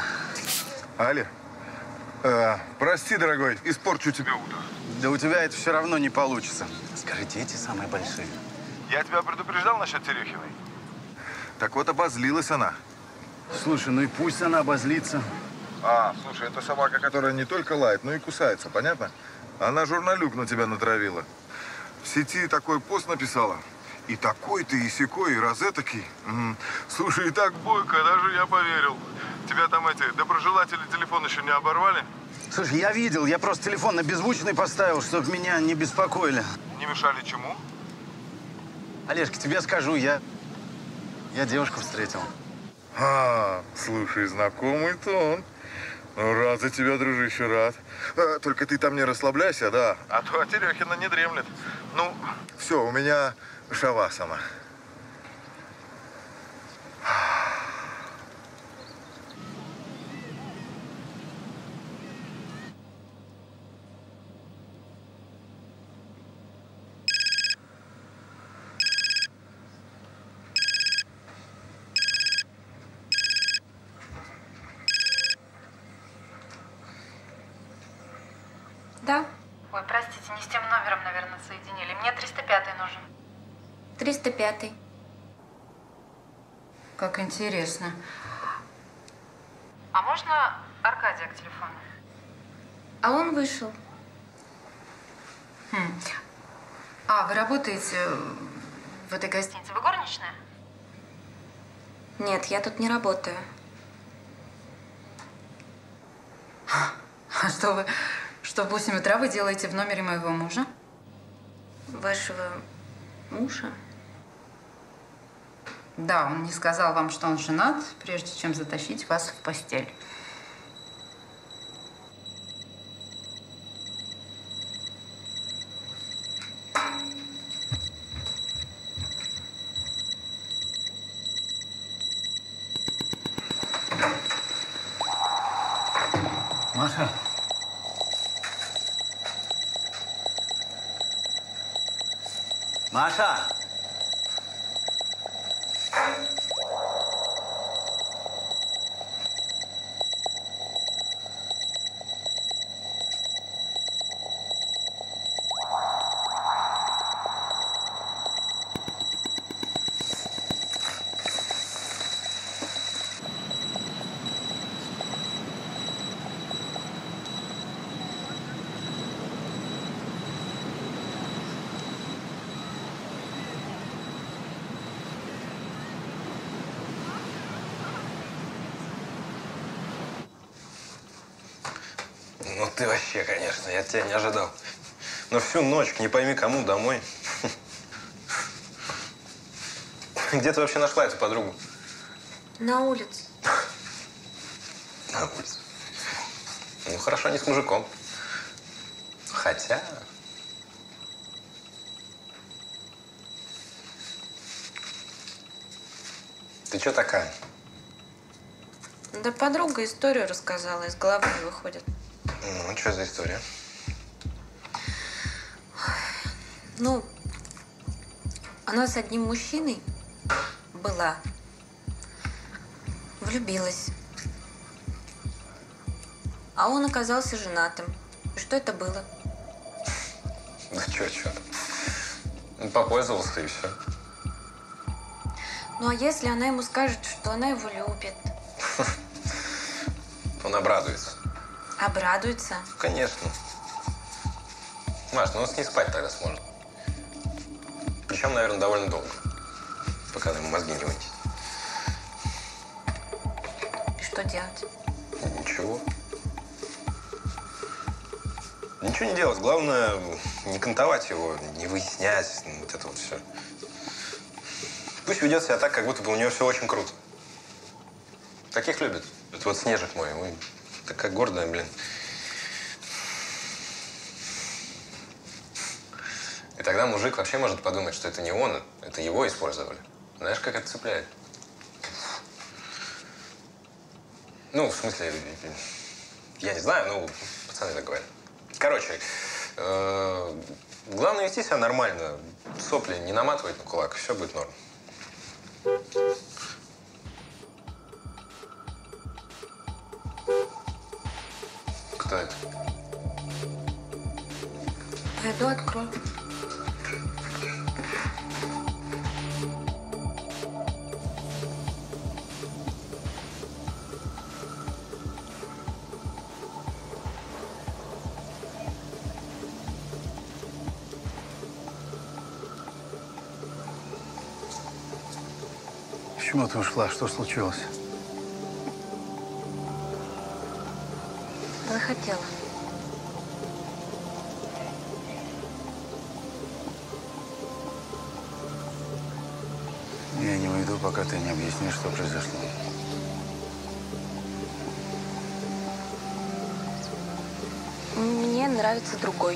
Али, прости, дорогой, испорчу тебе утро. Да у тебя это все равно не получится. Скажите, эти самые большие. Я тебя предупреждал насчет Терехиной? Так вот, обозлилась она. Слушай, ну и пусть она обозлится. Слушай, это собака, которая не только лает, но и кусается, понятно? Она журналюк на тебя натравила. В сети такой пост написала. И такой ты, и сякой, и розетокий. Слушай, и так бойко, даже я поверил. Тебя там эти доброжелатели телефон еще не оборвали? Слушай, я видел, я просто телефон на беззвучный поставил, чтобы меня не беспокоили. Не мешали чему? Олежка, тебе скажу, я девушку встретил. Слушай, знакомый тон. Рад за тебя, дружище, рад. Только ты там не расслабляйся, да? А то Терехина не дремлет. Ну, все, у меня шавасана. Да, Ой, простите, не с тем номером, наверное, соединили. Мне 305 нужен. 305. Как интересно. А можно Аркадия к телефону? А он вышел. Вы работаете в этой гостинице? Вы горничная? Нет, я тут не работаю. А что вы... Что в 8 утра вы делаете в номере моего мужа? Вашего мужа? Да, он не сказал вам, что он женат, прежде чем затащить вас в постель. Маша? Маша! Ну ты вообще, конечно, я от тебя не ожидал. Но всю ночь, не пойми кому, домой. Где ты вообще нашла эту подругу? На улице. На улице. Ну хорошо, не с мужиком. Хотя... Ты чё такая? Да подруга историю рассказала, из головы не выходит. Ну, что за история? Ну, она с одним мужчиной была. Влюбилась. А он оказался женатым. И что это было? Да чё? Он попользовался и все. Ну, а если она ему скажет, что она его любит? Он обрадуется. Обрадуется? Конечно. Маш, ну он с ней спать тогда сможет. Причем, наверное, довольно долго. Пока она ему мозги не вынесет. И что делать? Ничего. Ничего не делать. Главное, не кантовать его, не выяснять. Вот это вот все. Пусть ведет себя так, как будто бы у нее все очень круто. Таких любят. Это вот Снежик мой. Ой, такая гордая, блин. И тогда мужик вообще может подумать, что это не он, это его использовали. Знаешь, как это цепляет? Ну, в смысле, я не знаю, ну, пацаны так говорят. Короче, главное вести себя нормально. Сопли не наматывать на кулак, все будет норм. Кто это? Пойду открою. Почему ты ушла? Что случилось? Захотела. Я не уйду, пока ты не объяснишь, что произошло. Мне нравится другой.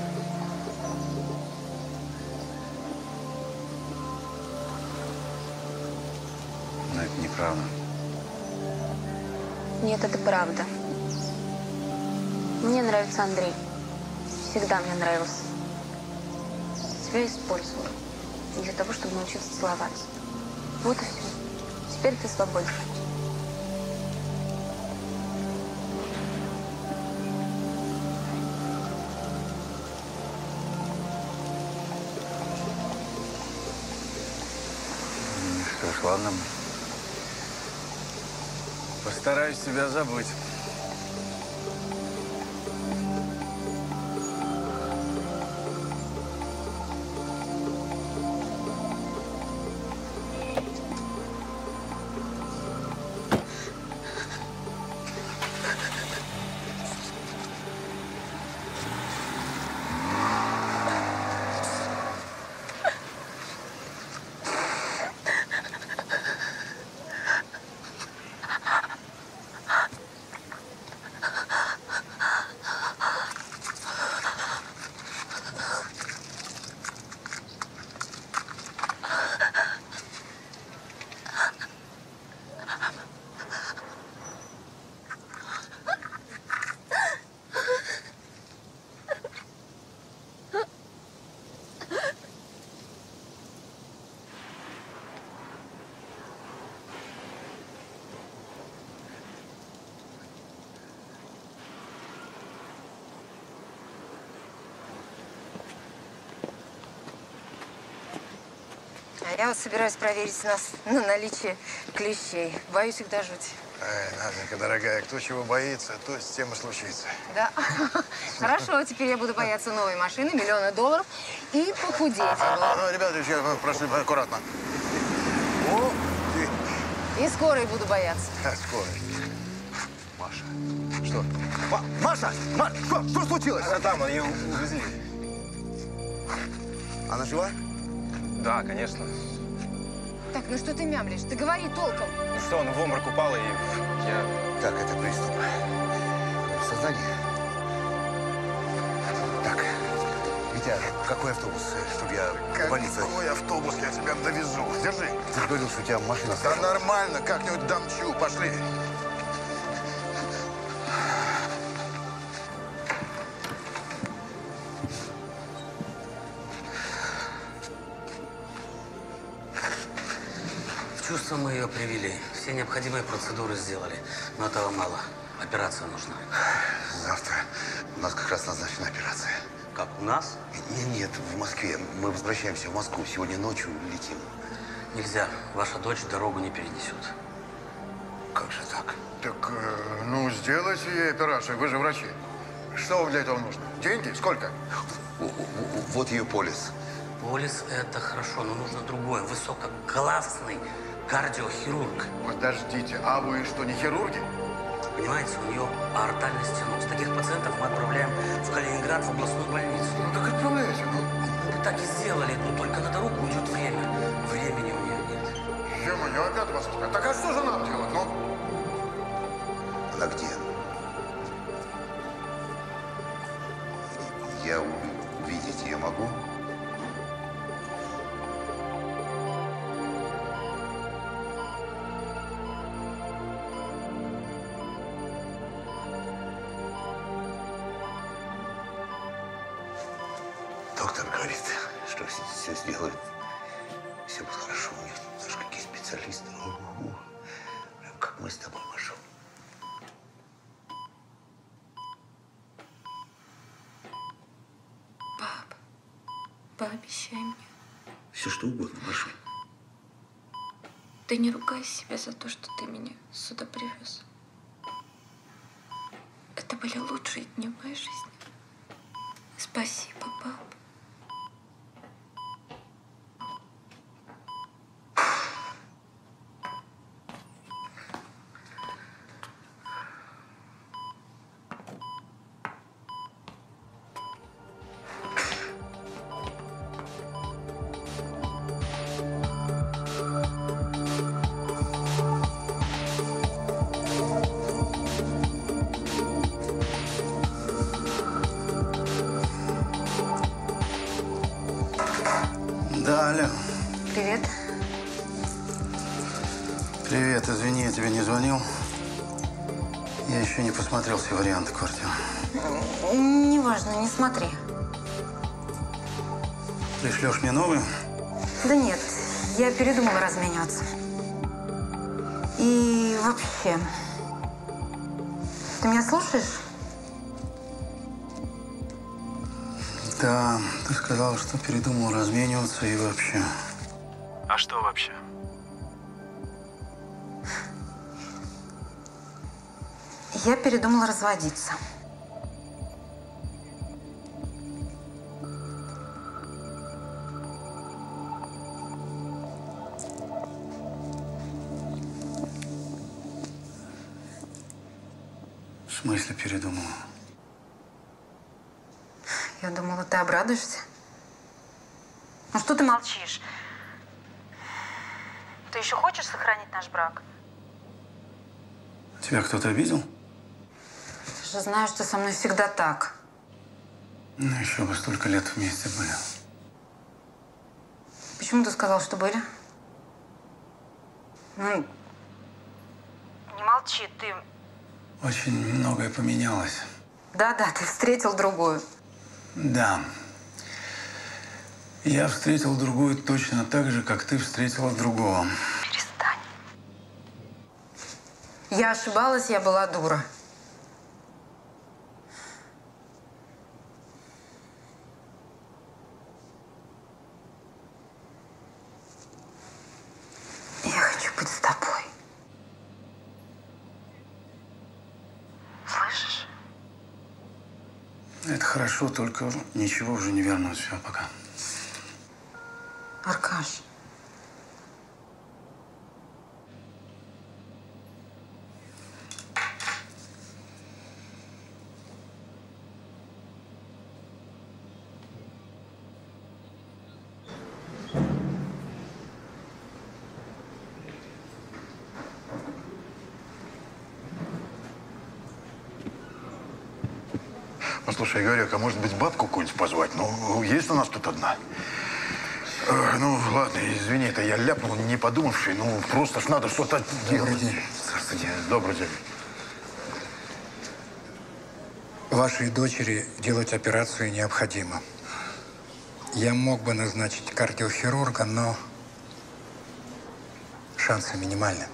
Но это неправда. Нет, это правда. Мне нравится Андрей. Всегда мне нравился. Тебя использовала. Для того, чтобы научиться целоваться. Вот и все. Теперь ты свободен. Что ж, ладно. Постараюсь тебя забыть. А я вот собираюсь проверить нас на наличие клещей. Боюсь их до жути. Ай, Наденька, дорогая, кто чего боится, то с тем и случится. Да. Хорошо, теперь я буду бояться новой машины, миллиона долларов и похудеть. Ребята, я прошу аккуратно. О, ты. И скорой буду бояться. Скорой. Маша. Что? Маша! Что случилось? Она там, ее увезли. Она жива? Да, конечно. Так, ну что ты мямлишь? Ты говори толком. Ну что, он в обморок упал, и я... Так, это приступ. Сознание. Так, Витя, какой автобус, чтобы я в больницу? Какой автобус? Я тебя довезу. Держи. Ты же говорил, что у тебя машина Да стояла. нормально, как-нибудь домчу. Пошли. В чувство мы ее привели. Все необходимые процедуры сделали. Но этого мало. Операция нужна. Завтра у нас как раз назначена операция. Как, у нас? Нет, в Москве. Мы возвращаемся в Москву. Сегодня ночью летим. Нельзя. Ваша дочь дорогу не перенесет. Как же так? Так, ну, сделайте ей операцию. Вы же врачи. Что вам для этого нужно? Деньги? Сколько? Вот ее полис. Полис – это хорошо, но нужно другое. Высококлассный кардиохирург. Подождите, а вы что, не хирурги? Понимаете, у нее аортальный стеноз. Таких пациентов мы отправляем в Калининград, в областную больницу. Ну так отправляйте. Мы бы так и сделали, но только на дорогу уйдет время. Времени у нее нет. Ё-моё, опять вас искать. Так а что же нам делать, ну? Она где? Я увидеть ее могу? Доктор говорит, что все сделают, все будет хорошо. У них даже какие специалисты. Прям как мы с тобой, Маша. Пап, пообещай мне. Все что угодно, Маша. Ты не ругай себя за то, что ты меня сюда привез. Это были лучшие дни в моей жизни. Спасибо, пап. Да, алло. Привет. Привет, извини, я тебе не звонил. Я еще не посмотрел все варианты квартиры. Неважно, не смотри. Пришлешь мне новые? Да нет, я передумала размениваться. И вообще, ты меня слушаешь? Да, ты сказала, что передумал размениваться и вообще. А что вообще? Я передумала разводиться. В смысле передумала? Я думала, ты обрадуешься. Ну что ты молчишь? Ты еще хочешь сохранить наш брак? Тебя кто-то обидел? Ты же знаешь, что со мной всегда так. Ну, еще бы столько лет вместе были. Почему ты сказал, что были? Ну, не молчи, ты... Очень многое поменялось. Да-да, ты встретил другую. Да. Я встретил другую точно так же, как ты встретила другого. Перестань. Я ошибалась, я была дура. Я хочу быть с тобой. Слышишь? Это хорошо, только ничего уже не вернуть. Все, пока. Аркаш. Послушай, Игорек, а может быть бабку какую-нибудь позвать? Ну, есть у нас тут одна. Ну, ладно, извини, это я ляпнул, не подумавший. Ну, просто ж надо что-то делать. Добрый день. Здравствуйте. Добрый день. Вашей дочери делать операцию необходимо. Я мог бы назначить кардиохирурга, но шансы минимальны.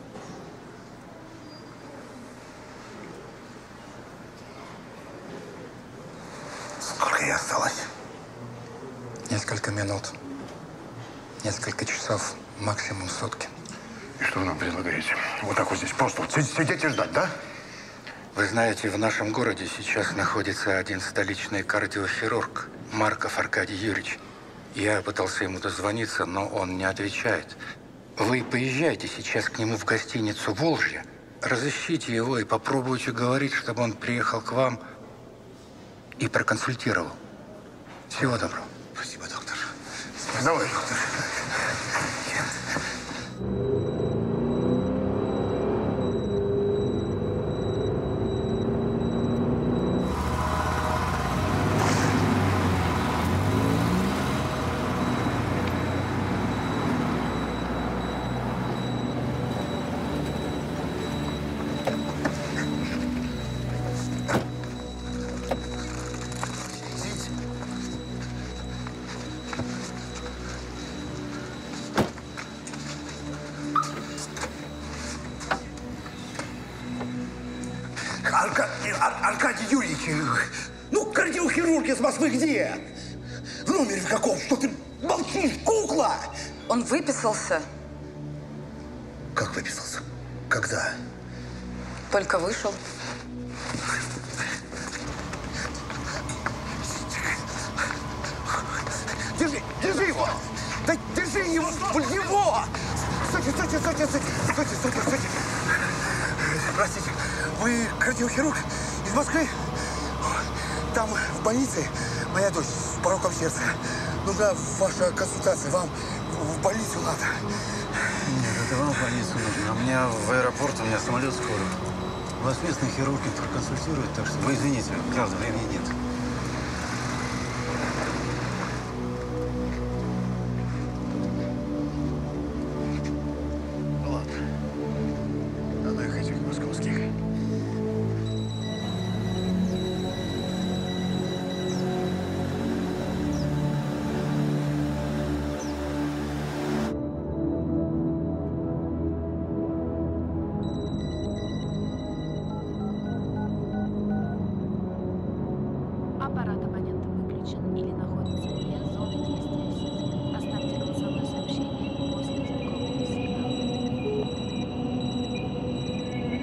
Сколько ей осталось? Несколько минут. Несколько часов, максимум сутки. И что вы нам предлагаете? Вот так вот здесь просто вот сидеть и ждать, да? Вы знаете, в нашем городе сейчас находится один столичный кардиохирург, Марков Аркадий Юрьевич. Я пытался ему дозвониться, но он не отвечает. Вы поезжайте сейчас к нему в гостиницу «Волжье», разыщите его и попробуйте говорить, чтобы он приехал к вам и проконсультировал. Всего доброго. Спасибо, доктор. Давай, доктор. Аркадий Юрьевич, ну, кардиохирург из Москвы где? В номере в каком? Что ты молчишь, кукла? Он выписался. Как выписался? Когда? Только вышел. Держи его! Да держи его! Его! Стойте! Простите, вы кардиохирург из Москвы? Там в больнице моя дочь с пороком сердца. Нужна ваша консультация. Вам в больницу надо. Нет, это вам в больницу нужно. А мне в аэропорт, у меня самолет скоро. Вас местный хирург не проконсультирует, так что вы извините, правда, времени нет.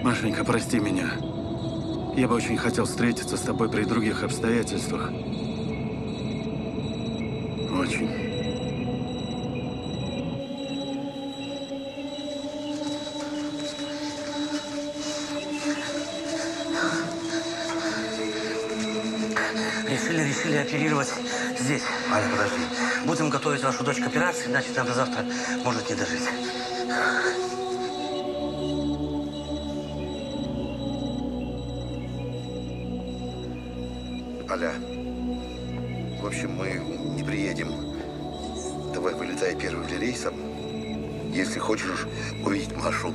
Машенька, прости меня. Я бы очень хотел встретиться с тобой при других обстоятельствах. Очень. Решили оперировать здесь. Аля, подожди. Будем готовить вашу дочь к операции, иначе нам до завтра может не дожить. Аля, в общем, мы не приедем. Давай вылетай первым же рейсом, если хочешь увидеть Машу.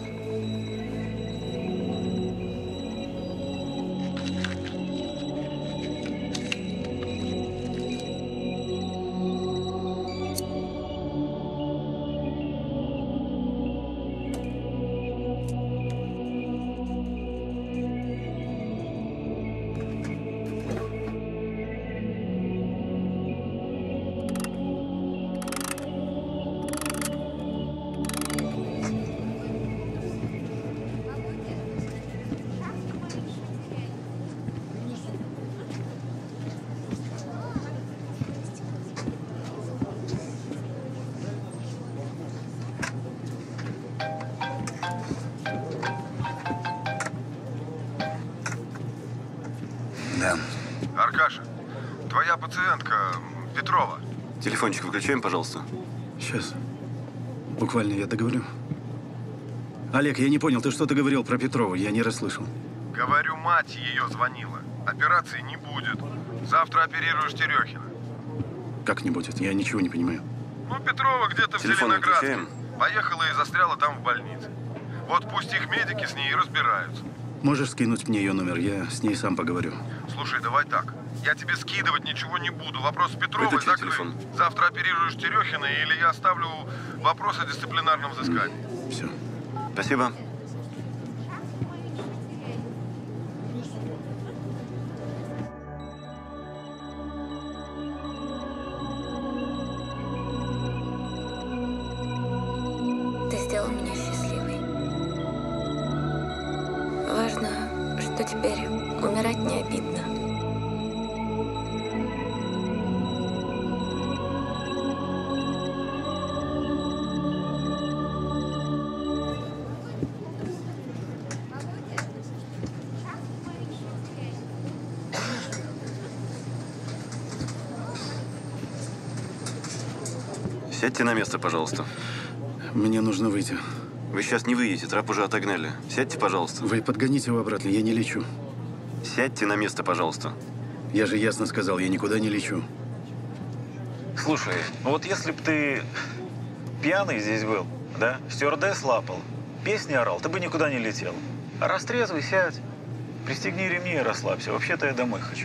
Да. Аркаша, твоя пациентка Петрова. Телефончик выключаем, пожалуйста. Сейчас. Буквально я договорю. Олег, я не понял, ты что-то говорил про Петрову, я не расслышал. Говорю, мать ее звонила. Операции не будет. Завтра оперируешь Терехина. Как не будет? Я ничего не понимаю. Ну, Петрова где-то в Телефон Зеленоградске. выключаем. Поехала и застряла там в больнице. Вот пусть их медики с ней и разбираются. Можешь скинуть мне ее номер, я с ней сам поговорю. Слушай, давай так. Я тебе скидывать ничего не буду. Вопрос с Петровой Выключи закрыт. телефон. Завтра оперируешь Терехина, или я оставлю вопрос о дисциплинарном взыскании. Все. Спасибо. Ты сделал меня счастливой. Важно, что теперь умирать не обидно. Сядьте на место, пожалуйста. Мне нужно выйти. Вы сейчас не выйдете, трап уже отогнали. Сядьте, пожалуйста. Вы подгоните его обратно, я не лечу. Сядьте на место, пожалуйста. Я же ясно сказал, я никуда не лечу. Слушай, ну вот если бы ты пьяный здесь был, да, стюардесс лапал, песни орал, ты бы никуда не летел. А раз трезвый, сядь, пристегни ремни и расслабься. Вообще-то я домой хочу.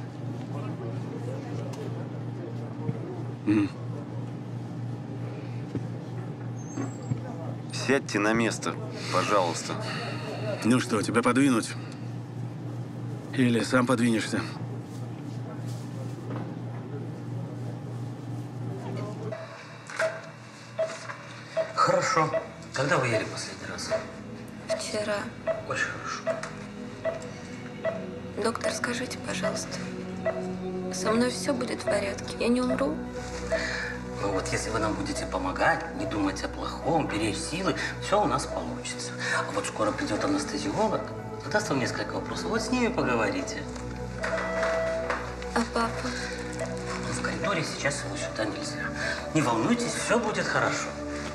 Сядьте на место, пожалуйста. Ну что, тебя подвинуть? Или сам подвинешься? Хорошо. Когда вы ели последний раз? Вчера. Очень хорошо. Доктор, скажите, пожалуйста, со мной все будет в порядке? Я не умру? Ну вот если вы нам будете помогать, не думать о плохом, беречь силы, все у нас получится. А вот скоро придет анестезиолог, задаст вам несколько вопросов. Вот с ними поговорите. А папа? Ну, в коридоре сейчас его сюда нельзя. Не волнуйтесь, все будет хорошо.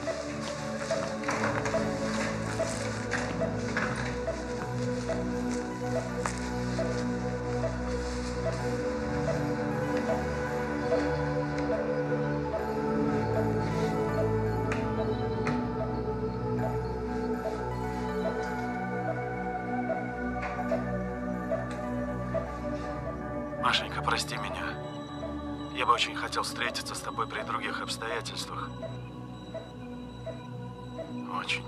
Машенька, прости меня. Я бы очень хотел встретиться с тобой при других обстоятельствах. Очень.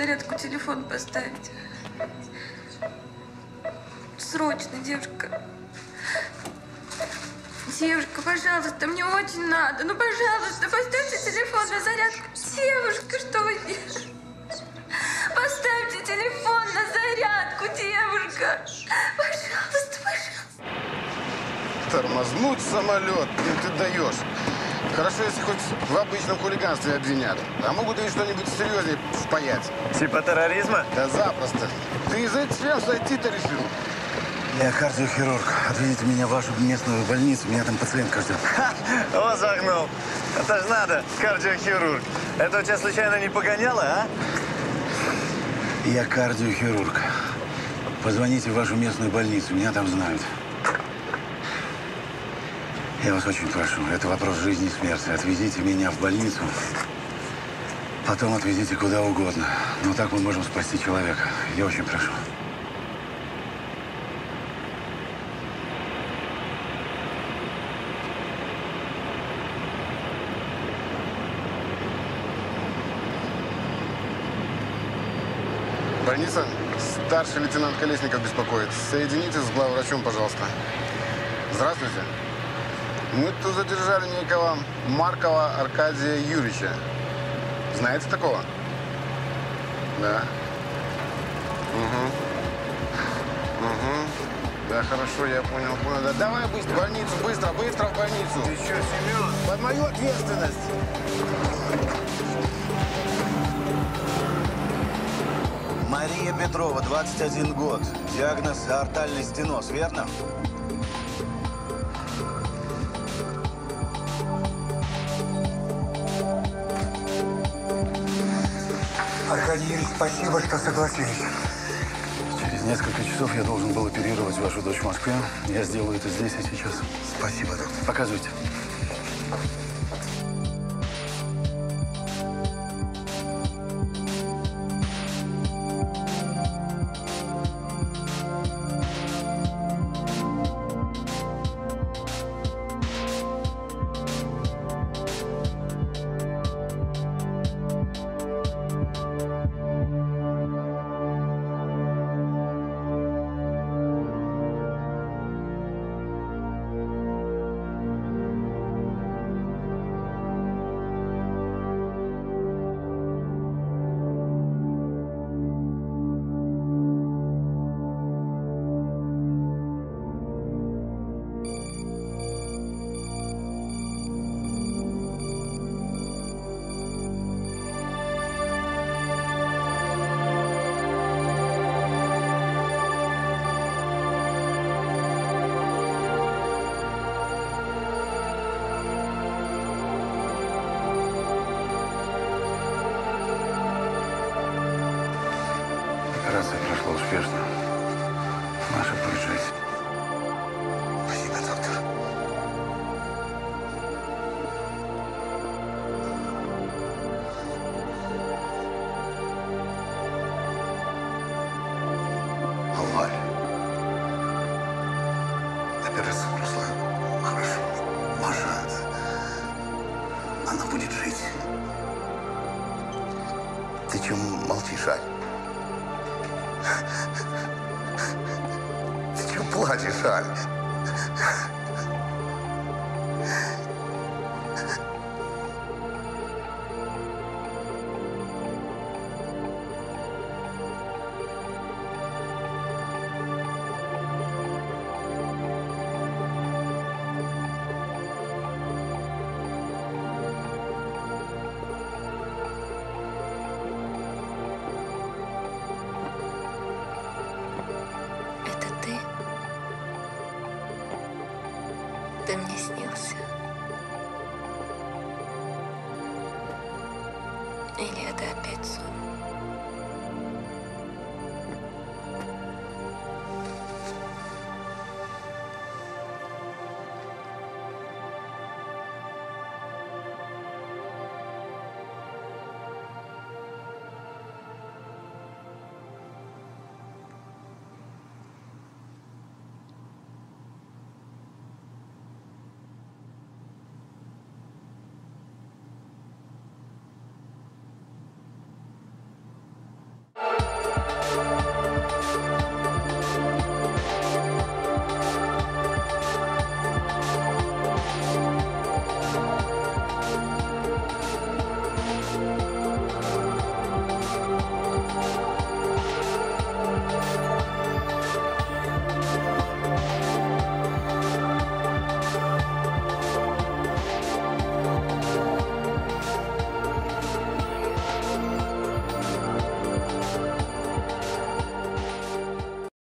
зарядку телефон поставить. Срочно, девушка. Девушка, пожалуйста, мне очень надо. Ну, пожалуйста, поставьте телефон на зарядку. Девушка, что вы делаете? Поставьте телефон на зарядку, девушка. Пожалуйста, пожалуйста. Тормознуть самолет, ты даешь. Хорошо, если хоть в обычном хулиганстве обвинят. А могут и что-нибудь серьезнее впаять. Типа терроризма? Да запросто. Ты зачем зайти-то решил? Я кардиохирург. Отведите меня в вашу местную больницу. Меня там пациентка ждет. О, загнул. Это ж надо, кардиохирург. Это у тебя случайно не погоняло, а? Я кардиохирург. Позвоните в вашу местную больницу. Меня там знают. Я вас очень прошу. Это вопрос жизни и смерти. Отвезите меня в больницу. Потом отвезите куда угодно. Но так мы можем спасти человека. Я очень прошу. Больница? Старший лейтенант Колесников беспокоит. Соедините с главврачом, пожалуйста. Здравствуйте. Мы тут задержали некого Маркова Аркадия Юрьевича. Знаете такого? Да. Угу. Да, хорошо, я понял. Да, давай быстро в больницу, быстро в больницу. Ты что, Семен? Под мою ответственность. Мария Петрова, 21 год. Диагноз аортальный стеноз, верно? Аркадий Юрьевич, спасибо, что согласились. Через несколько часов я должен был оперировать вашу дочь в Москве. Я сделаю это здесь и сейчас. Спасибо, доктор. Показывайте. Операция прошла успешно. Маша будет жить. Спасибо, доктор. Валь. Операция прошла хорошо. Маша, она будет жить. Ты чем молчишь, Ань? Ты чего плачешь, Ань? Ты мне снился. Или это опять сон?